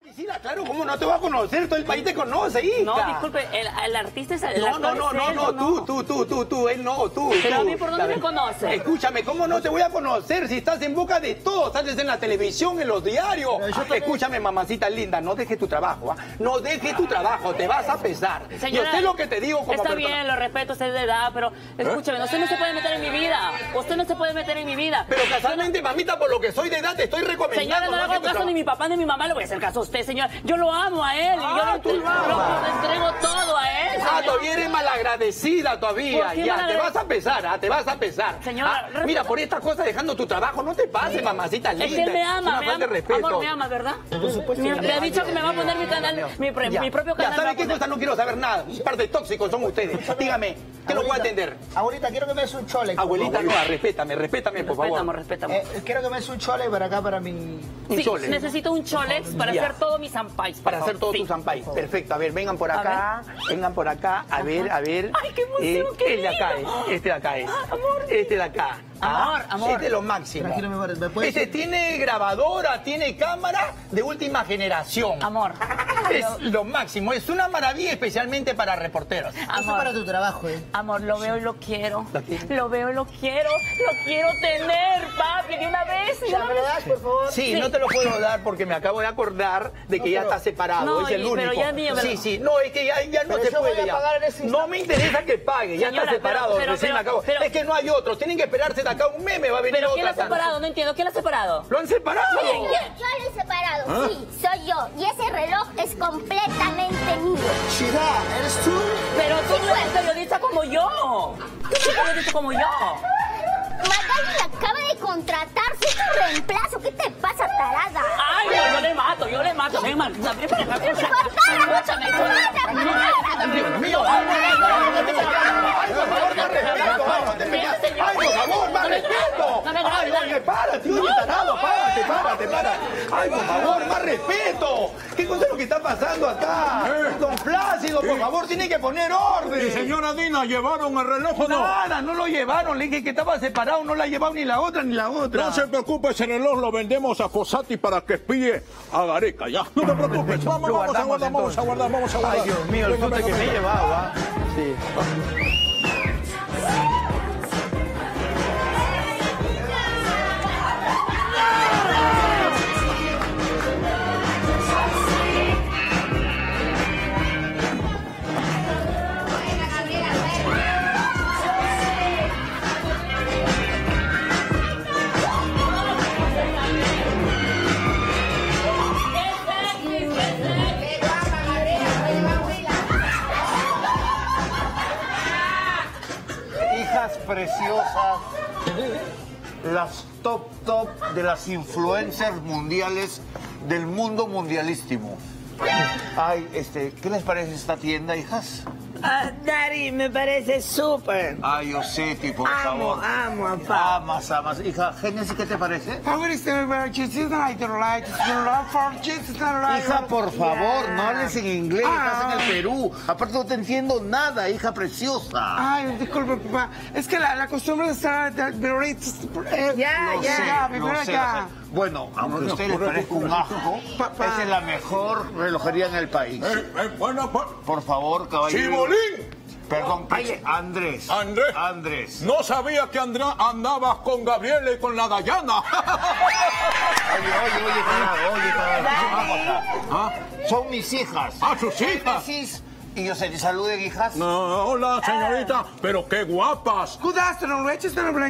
Sí, claro, ¿cómo no te va a conocer? Todo el país te conoce, hija. No, disculpe, el, el artista es el No, no, actor no, es no, él, no, tú, tú, tú, tú, tú, él no, tú. Pero tú. a mí, ¿por dónde me conoce? Escúchame, ¿cómo no te voy a conocer si estás en boca de todo? Sales en la televisión, en los diarios. Escúchame, mamacita linda, no dejes tu trabajo, ¿ah? No dejes tu trabajo, te vas a pesar. Señora, yo sé lo que te digo como está persona. bien, lo respeto, usted es de edad, pero escúchame, usted no se puede meter en mi vida. Usted no se puede meter en mi vida. Pero casualmente, mamita, por lo que soy de edad, te estoy recomendando. Señora, no le hago caso ni mi papá ni mi mamá, le voy a hacer caso a usted, señor. Yo lo amo a él. Ah, yo tú lo, lo amas. lo- le entrego todo a él. Ah, señor. todavía eres malagradecida todavía. ¿Por qué Ya, te malagrade- vas a pesar, ah, te vas a pesar. Señora, Ah, mira, por estas cosas dejando tu trabajo, no te pases, mamacita linda. Es que él me ama, Es una me falta ama. de respeto. Amor, me ama, ¿verdad? Por supuesto. Me, me ha dicho que me va a poner mi canal, mi, pre- Ya, mi propio canal. Ya, me va ¿sabe a qué poner. cosa? No quiero saber nada. Un par de tóxicos son ustedes. Dígame, ¿qué lo puedo atender? Abuelita, quiero que me des un chole. por Abuelita, favor. no, respétame, respétame, por favor. Respétame, Eh, quiero que me des un chole para acá, para mi... Sí, necesito un cholex para Ya. hacer todo mi zampais. Para hacer todo tu zampay. Perfecto, a ver, vengan por acá, vengan por acá, a ver, a ver. Ay, qué emoción, Eh, qué Este de acá es, lindo. este de acá es. Amor. Este de acá. Amor, Ah, amor. Este es lo máximo. Tranquilo, mi amor, ¿me puedes Este decir? tiene grabadora, tiene cámara de última generación. Amor. Es lo máximo, es una maravilla especialmente para reporteros. Eso para tu trabajo, ¿eh? Amor, lo veo y lo quiero. ¿Lo quieres? Lo veo y lo quiero. Lo quiero tener, papi, de una vez. de ¿Ya una me lo vez. das, por favor? Sí, Sí. no te lo puedo dar porque me acabo de acordar de que No, ya pero- está separado, No, es el y- único. pero ya ni- pero- Sí, sí, no, es que ya, ya no Pero se yo voy puede a ya. pagar en ese No me interesa que pague, ya Señora, está separado, pero- pero- recién pero- acabo. pero- es que no hay otros, tienen que esperarse de acá un mes, me va a venir ¿Pero quién otra lo ha tanda. separado? No entiendo. ¿Quién lo ha separado? ¿Lo han separado? ¿Quién? ¿Quién? Yo lo he separado, ¿Ah? sí, soy yo. Y ese reloj es completamente mío. Shida, ¿eres tú? Pero tú no eres periodista como yo. Tú no eres periodista como yo. Magali acaba de contratarse tu reemplazo. ¿Qué te pasa, tarada? Ay, no, yo le mato, yo le mato. Ven, man, ven, ven, ven, ven. Escúchame, Dios mío, ay, por favor, más respeto. Ay, oye, párate, oye, tarado, párate, párate, párate. Ay, por favor, más respeto. ¿Qué cosa es lo que está pasando acá? Don Plácido, por favor, tiene que poner orden. Y señora Dina, ¿llevaron el reloj o no? Nada, no lo llevaron. Le dije que estaba separado, no la ha llevado ni la otra ni la otra. No se preocupe, ese reloj lo vendemos a Fossati para que espíe a Gareca, ya. No te preocupes. Vamos, Lo vamos a guardamos, guardar, vamos a entonces. guardar, vamos a guardar. Ay, Dios mío, el Venga, susto venga, que me he venga. llevado, ¿ah? Sí. Hijas preciosas, las top top de las influencers mundiales del mundo mundialísimo. Ay, este, ¿qué les parece esta tienda, hijas? Ah, Daddy, me parece súper. Ay, Yosetti, por Amo, favor. amo, papá. Amas, amas. Hija, Génesis, ¿qué te parece? Hija, por favor, no hables en inglés, estás en el Perú. Aparte no te entiendo nada, hija preciosa. Ay, disculpe, papá. Es que la, la costumbre está... Pero ahorita... Ya, Lo ya, sé, ya, lo primero sé, ya. lo sé. Bueno, aunque a usted les parezca un asco, esa es la mejor relojería en el país. Por favor, caballero. ¡Chibolín! Perdón, ¿qué? Andrés. Andrés. Andrés. No sabía que Andrés andabas con Gabriela y con la Dayana. Oye, oye, oye, tarado, oye, tarado. ¿Ah? Son mis hijas. Ah, sus hijas. Génesis y Yosetti, saluden, hijas. No, hola, señorita, pero qué guapas. Good afternoon, Rachel.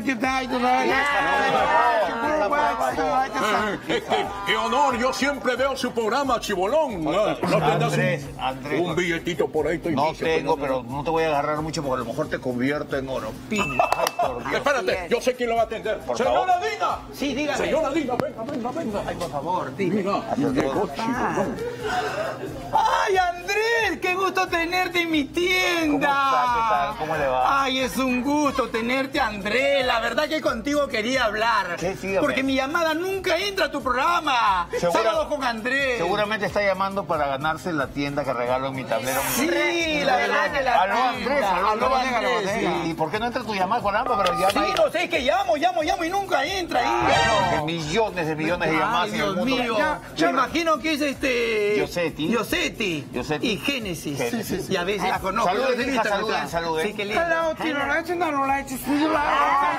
Eh, eh, qué, qué honor, yo siempre veo su programa, Chibolón. No, no tendrás Andrés, un, Andrés. un billetito por ahí. No tengo, pero no te voy a agarrar mucho porque a lo mejor te convierto en oro. Pin. Ay, por Dios. Espérate, yo sé quién lo va a atender. Por Señora favor. Dina. Sí, dígame. Señora Dina, venga, venga, venga. Ay, por favor, dime. Mira, llegó Chibolón. Ay, Andrés, qué gusto tenerte en mi tienda. ¿Cómo está? ¿Qué tal? ¿Cómo le va? Ay, es un gusto tenerte, Andrés. La verdad que contigo quería hablar. ¿Qué? Dígame. Porque mi llamada nunca entra a tu programa. Segura- Sábado con Andrés. Seguramente está llamando para ganarse la tienda que regalo en mi tablero. Sí, la verdad que la Aló, Andrés, tienda. aló, Aló, Andrés. Andrés, sí. ¿Y por qué no entra tu llamada, caramba? Pero llama Sí, ahí. no sé, es que llamo, llamo, llamo y nunca entra ahí. Que millones de millones de llamadas en el Dios mundo. mío. Ya, Yo ya. imagino que es este... Yosetti. Yosetti. Yosetti. Y Génesis. Génesis. Y a veces la conozco. Saluden, Yo la he hija, visto, saluden, claro. saluden. Sí, qué lindo. Hello, Tino Leche, no Leche, sí, yo la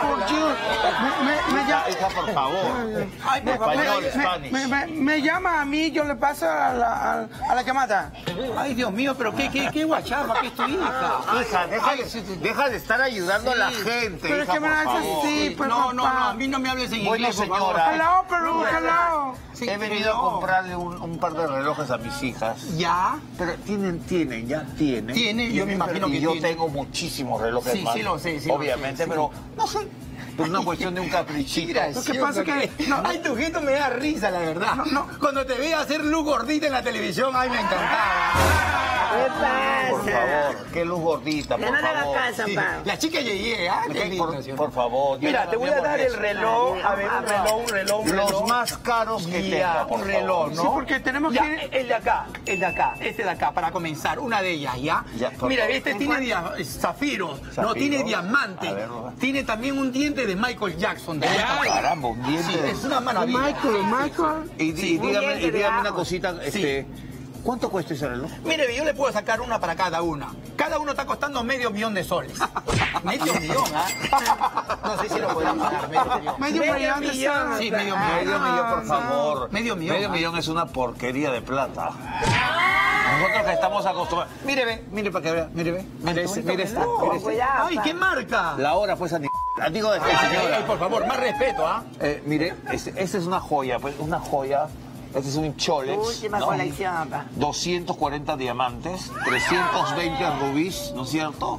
me, me, me llama. Hija, por favor. Ay, por favor. Español, Me- Spanish. Me, me, me llama a mí, yo le paso a la, a, a la llamada. Ay, Dios mío, pero qué, qué, qué guachapa que es tu hija. Hija, deja, Ay, de- sí, sí. deja de estar ayudando a la gente. Pero es hija, que me por la haces favor. así, pues, No, no, no, papá. a mí no me hables en Bueno, inglés, por favor. señora. Hello, Perú, hello. Sí, He venido no. a comprarle un, un par de relojes a mis hijas. ¿Ya? Pero tienen, tienen, ya tienen. Tienen, yo me imagino y que yo tienen. tengo muchísimos relojes Sí, más. sí lo sé, sí lo Obviamente, sé, sí. pero no sé. Es una cuestión de un caprichito. Lo que pasa es que... No, Ay, tu gesto me da risa, la verdad. Cuando te veía hacer luz gordita en la televisión, ay, me encantaba. ¿Qué pasa? Por favor, qué luz gordita, Ya por no le hagas favor. caso, Sí. pa. La chica Yeye, ¿ah? Qué lindo. Por, por favor. Mira, yo te voy a dar el reloj. A ver, un reloj, un reloj, un reloj. Los más caros que Ya, tenga, por un reloj, favor. ¿no? Sí, porque tenemos Ya, que... el de acá, el de acá, este de acá, para comenzar, una de ellas, ¿ya? Ya, por Mira, favor. este tiene dia- zafiros, no Zafiro. tiene diamante, A ver, Rosa. tiene también un diente de Michael Jackson. De Ah, verdad. caramba, un diente. Sí, es una maravilla. Michael, Michael. Y, di- Sí, y dígame, diente y de dígame ajo. una cosita, este, ¿cuánto cuesta ese reloj? Mire, yo le puedo sacar una para cada una. Cada uno está costando medio millón de soles. Medio millón, ¿ah? No sé si lo podrán pagar, medio millón. Medio millón de soles. Sí, medio millón. Medio millón, por favor. Medio millón, Medio ¿ah? millón es una porquería de plata. Nosotros que estamos acostumbrados. Mire, ve, mire para que vea. Mire, ve. Mire este, mire este. Mire este. Ay, ¿qué marca? La hora, pues, a ni- Digo de Ay, ay, señora. ay, por favor, más respeto, ¿ah? Eh, mire, este, esta es una joya, pues, una joya. Este es un Cholex. Última ¿no? colección, pa. doscientos cuarenta diamantes, trescientos veinte rubíes, ¿no es cierto?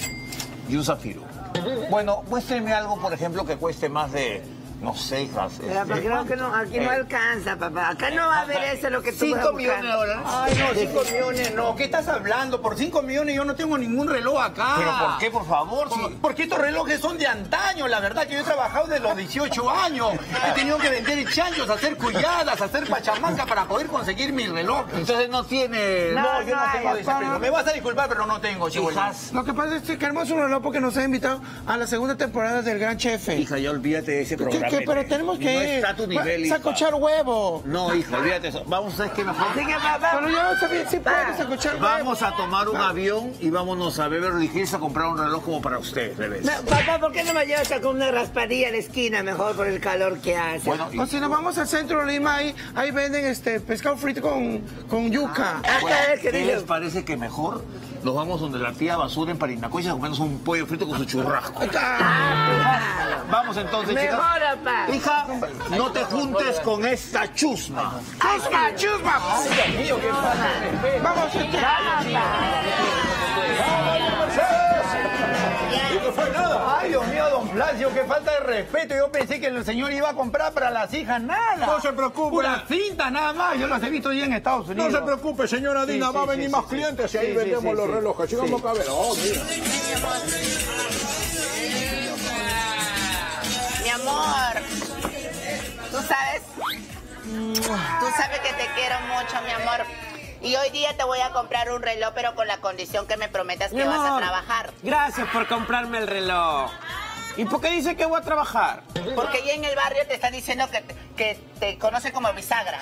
Y un zafiro. Bueno, muéstreme algo, por ejemplo, que cueste más de, no sé, hijas. Pero este, creo que no, aquí no eh, alcanza, papá. Acá no va a haber eso lo que tú Cinco vas a millones de buscar. dólares. Ay, no, cinco millones no. ¿Qué estás hablando? Por cinco millones yo no tengo ningún reloj acá. ¿Pero por qué, por favor? Por- Si- Porque estos relojes son de antaño, la verdad que yo he trabajado desde los dieciocho años. He tenido que vender chanchos, hacer cuyadas, hacer pachamanca para poder conseguir mi reloj. Entonces no tiene... No, No, yo no no tengo hay, de ese precio. Me vas a disculpar, pero no tengo, chihuahua. Hijas, Lo que pasa es que queremos un reloj porque nos han invitado a la segunda temporada del Gran Chef. hija, ya olvídate de ese ¿Qué, programa. qué? Pero tenemos que No ir. está a tu nivel, hija. Sacochar huevo. No, hija, olvídate de eso. Vamos, ¿sabes qué mejor? Así que, papá, Pero yo sabía, sí puedes sacochar huevo. Vamos a tomar un avión y vámonos a Beverly Hills a comprar un reloj como para ustedes, bebés. no, papá, ¿por qué no me llevas a con una raspadilla a la esquina mejor por el calor que hace? Bueno, y- O si nos vamos al centro de Lima, ahí, ahí venden este pescado frito con, con yuca. Ah, bueno, ¿sabes qué ¿qué digo? les parece que mejor nos vamos donde la tía Basura en Parinacocha a comernos un pollo frito con su churrasco? Vamos entonces, chicas. Mejor, papá. Hija, no te juntes con esta chusma. ¡Chusma, chusma! Dios mío, qué falta de respeto. Vamos, este. No fue nada. Ay, Dios mío, don Blasio, qué falta de respeto. Yo pensé que el señor iba a comprar para las hijas nada. No se preocupe. Pura cinta, nada más. Yo las he visto ya en Estados No Unidos. se preocupe, señora Dina, Sí, va a sí, venir sí, más sí, clientes sí. y ahí Sí, vendemos sí, los sí. relojes. Sí, Sí. vamos a ver. Oh, mira. Mi amor, tú sabes, tú sabes que te quiero mucho, mi amor. Y hoy día te voy a comprar un reloj, pero con la condición que me prometas Mi que vas a amor, trabajar. gracias por comprarme el reloj. ¿Y por qué dice que voy a trabajar? Porque ya en el barrio te están diciendo que te, que te conocen como bisagra.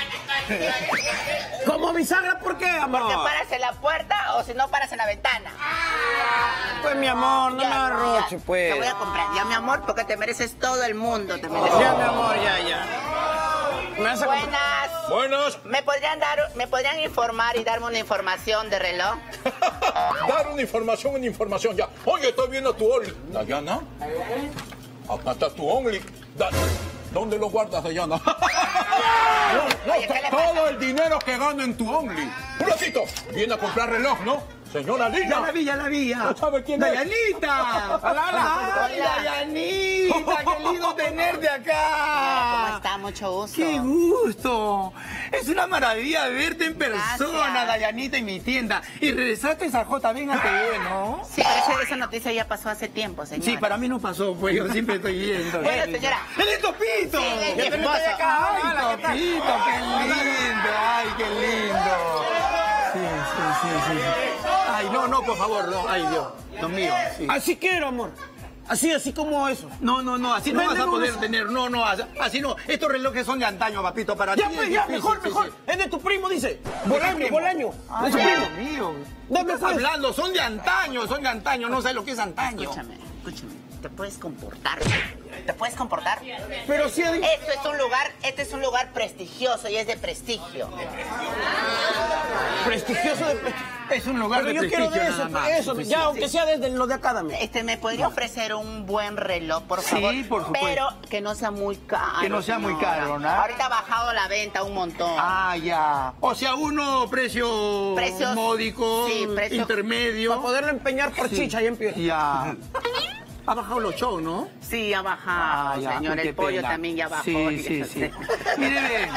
¿Como bisagra? ¿Por qué, amor? Porque paras en la puerta o si no paras en la ventana. Pues, mi amor, no Ya, me arroche, ya. pues. Te voy a comprar, ya, mi amor, porque te mereces todo el mundo. Te mereces. Ya, mi amor, ya, ya. ¿Me vas a comprar? Buenas. Buenas. ¿Me podrían dar, me podrían informar y darme una información de reloj? Dar una información, una información ya. Oye, estoy viendo tu Only. Dayana. Acá está tu Only. Da- ¿Dónde lo guardas, Dayana? No, Oye, ¿qué le pasa? todo el dinero que gano en tu Only. Un ratito. Viene a comprar reloj, ¿no? Señora Lina. Ya la vi, ya la vi. ya. ¿No sabe quién es? ¡Dayanita! ¡Hola, ¡Ay, Dayanita! ¡Qué lindo tenerte acá! ¿Cómo está? Mucho gusto. ¡Qué gusto! Es una maravilla verte en persona, Gracias. Dayanita, en mi tienda. Y regresaste a J B en A T V, ¿no? Sí, pero esa, esa noticia ya pasó hace tiempo, señor. Sí, para mí no pasó, pues yo siempre estoy viendo. Bueno, señora. ¡El es Topito! Sí, ¡Ya ¿qué te pasa? estoy acá! ¡Ay, Hola, ¿qué tal? Topito! ¡Qué lindo! ¡Ay, qué lindo! Sí, sí, sí, sí. Ay, no, no, por favor, no. Ay, Dios. Dios mío. Sí. Así quiero, amor. Así, así como eso. No, no, no, así no vas a poder tener. No, no, así no. Estos relojes son de antaño, papito, para ti. Ya, pues, ya, mejor, mejor. Es de tu primo, dice. Bolaño, Bolaño. Es tu primo. mío. ¿Dónde estás hablando? Son de antaño, son de antaño. No sabes lo que es antaño. Escúchame, escúchame. Te puedes comportar. ¿Te puedes comportar? Pero si hay... Esto es un lugar, este es un lugar prestigioso y es de prestigio. Prestigioso de prestigio. Es un lugar Pero de yo quiero prestigio de eso, nada más. eso, Sí, ya, sí, aunque sí. sea desde lo de Academy. Este, ¿me podría ofrecer un buen reloj, por Sí, favor? por supuesto. Pero que no sea muy caro. Que no sea muy señora. caro, ¿no? Ahorita ha bajado la venta un montón. Ah, ya. O sea, uno precio Precios- módico, sí, precio- intermedio. Para poderlo empeñar por chicha, ya empieza. Ya. Ha bajado los shows, ¿no? Sí, ha bajado, Ah, ya, señor. qué El pollo pena. también ya bajó. Sí, sí, sí. Mire, bien.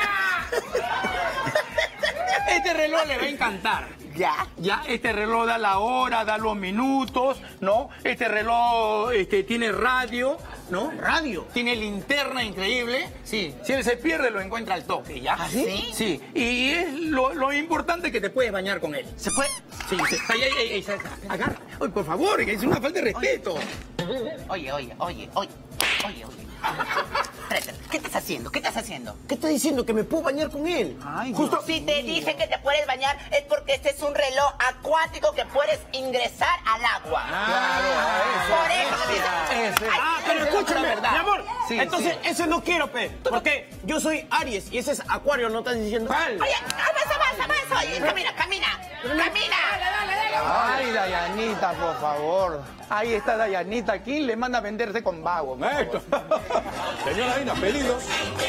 Este reloj le va a encantar. Ya. Ya, este reloj da la hora, da los minutos, ¿no? Este reloj este, tiene radio, ¿no? Radio. Tiene linterna increíble. Sí. Si él se pierde, lo encuentra al toque, ¿ya? ¿Ah, sí? Sí. Y es lo, lo importante que te puedes bañar con él. ¿Se puede? Sí, sí. Ay, ay, ay, ay, agarra. Oye, por favor, es una falta de respeto. Oye, oye, oye, oye, oye, oye. Espérate, ¿qué estás haciendo? ¿Qué estás haciendo? ¿Qué estás diciendo? ¿Que me puedo bañar con él? Ay, Justo si te dije que te puedes bañar es porque este es un reloj acuático que puedes ingresar al agua. Por eso. Ese. Ay, Ah, pero escúchame, la verdad. mi amor. Sí, entonces, sí. ese no quiero, pe. Porque yo soy Aries y ese es Acuario, ¿no estás diciendo? Oye, avanza, avanza, avanza. Oye, camina, camina. Camina. Ay, Dayanita, por favor. Ahí está Dayanita aquí, le manda a venderse con vago. Señora Aina, pedidos.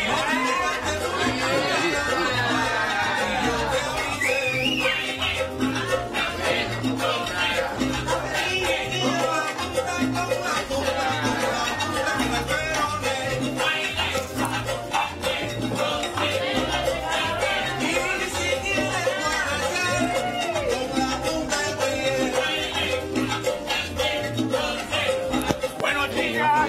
Buenos días.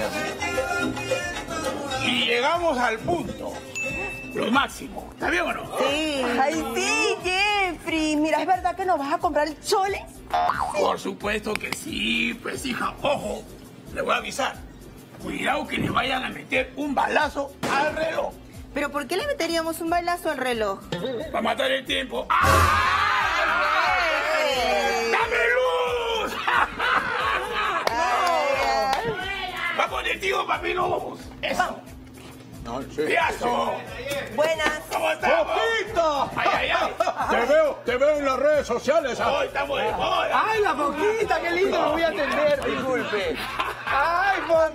Y llegamos al punto. Lo máximo. ¿Está bien o no? Sí. Ay, sí, Jeffrey. Mira, ¿es verdad que nos vas a comprar el chole? Por supuesto que sí, pues hija. Ojo, le voy a avisar. Cuidado que le vayan a meter un balazo al reloj. ¿Pero por qué le meteríamos un bailazo al reloj? Para matar el tiempo. ¡Ah! ¡Dame luz! Vamos de tío, papi, luz. Eso. ¡Piazo! Buenas. ¿Cómo estamos? ¡Foquita! ¡Ay, ay, ay! Te veo, te veo en las redes sociales. ¿ah? Hoy estamos de moda. Ay, la Foquita, qué lindo, me voy a atender, disculpe. Ay,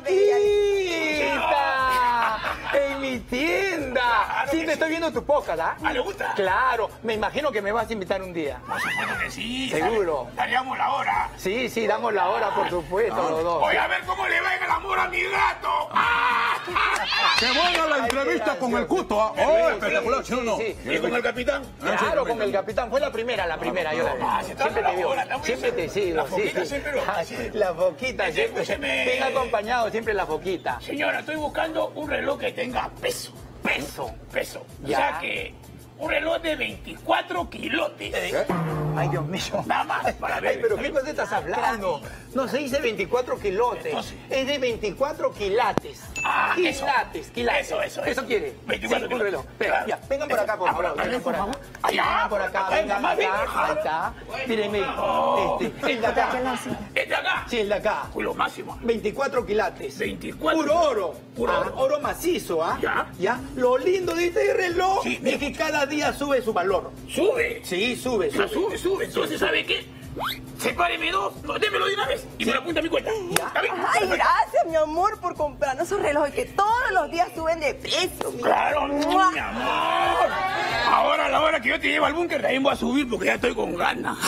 Foquita, en mi tienda. Sí, te estoy viendo tu podcast, ¿ah? ¿Ah, le gusta? Claro, me imagino que me vas a invitar un día. Por supuesto que sí. Seguro. Daríamos la hora. Sí, sí, damos la hora, por supuesto, los dos. Voy a ver cómo le va en el amor a mi gato. ¡Ah! Qué buena la entrevista con el Cuto. ¿ah? Oh, espectacular, ¿sí o no? Sí, ¿Y con el capitán? Claro, con el capitán. Fue la primera, la primera. Yo la vi. Ah, se está Siempre te la digo. hora, está muy Siempre te bien. sigo. La sí, Foquita sí. siempre lo Ah, hace. La Foquita Ese, siempre. escúcheme. Bien acompañado, siempre la Foquita. Señora, estoy buscando un reloj que tenga peso. Peso, peso. O Ya. sea que un reloj de veinticuatro kilotes. Ay, Dios mío. Nada más para ver. Ay, pero ¿qué cosa estás hablando? No se dice veinticuatro kilotes. Entonces. Es de veinticuatro quilates. Ah, eso. quilates, quilates. Eso, eso, ¿Eso eso. quiere? veinticuatro Sí, un reloj. Espera, Claro. ya, vengan por acá, por Ah, favor. por acá, Vengan por por acá. favor. Allá, Vengan por acá, venga, vengan más acá. bien. Ahí está. Mírenme. Este, el de acá. ¿Este acá? Sí, el de acá. Fue lo máximo. veinticuatro quilates. veinticuatro. Puro oro. Puro Ah, oro. oro macizo, ¿ah? Ya. Ya. Lo lindo de este reloj Sí, es que cada día sube su valor. Sube. Sí, sube, Ya, sube. sube, sube. Entonces, ¿sabe qué? Sepáreme dos, no, démelo de una vez y me lo apunta a mi cuenta. ¿Está bien? Ay, gracias, mi amor, por comprarnos esos relojes que todos los días suben de precio. mi Claro, amor. mi amor. Ahora, a la hora que yo te llevo al búnker, también voy a subir porque ya estoy con ganas.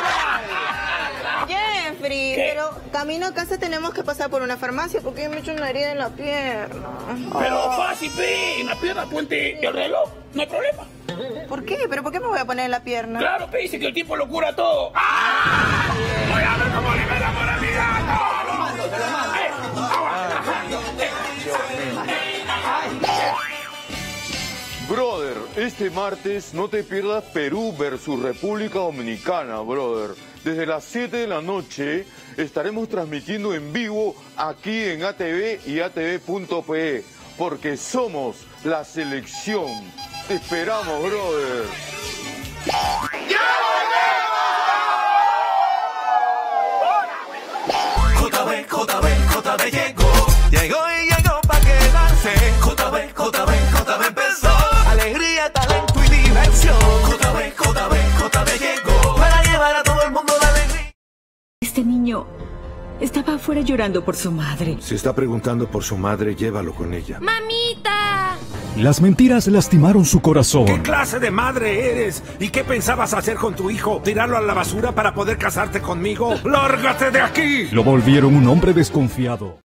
Jeffrey, ¿Qué? pero camino a casa tenemos que pasar por una farmacia porque yo me he hecho una herida en la pierna. Pero fácil, pe, en la pierna ponte el reloj, no hay problema. ¿Por qué? ¿Pero por qué me voy a poner en la pierna? Claro, pe, dice que el tiempo lo cura todo. ¡Ah! Voy a ver cómo le va el amor a mi gato. Te lo mando, te lo mando. Eh, agua. Brother, este martes no te pierdas Perú versus República Dominicana, brother. desde las siete de la noche estaremos transmitiendo en vivo aquí en A T V y A T V punto P, porque somos la selección. Te esperamos, brother. J B, J B, J B llegó. Llegó y llegó para quedarse. J B, J B, J B empezó. Alegría, talento y diversión. J B, J B, J B llegó para llevar a todo el mundo la alegría. Este niño estaba afuera llorando por su madre. Si está preguntando por su madre, llévalo con ella. ¡Mamita! Las mentiras lastimaron su corazón. ¿Qué clase de madre eres? ¿Y qué pensabas hacer con tu hijo? ¿Tirarlo a la basura para poder casarte conmigo? ¡Lárgate de aquí! Lo volvieron un hombre desconfiado.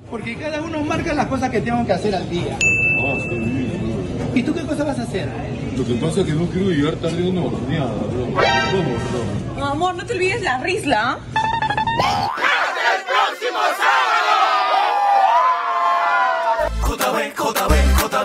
Porque cada uno marca las cosas que tengo que hacer al día. Ah, está bien, ¿Y tú qué cosa vas a hacer? bro. Lo que pasa es que no quiero llegar tarde a una horneada, bro. Vamos, bro. No, amor, no te olvides la risla. ¡Hasta el próximo sábado! J B, J B, J B.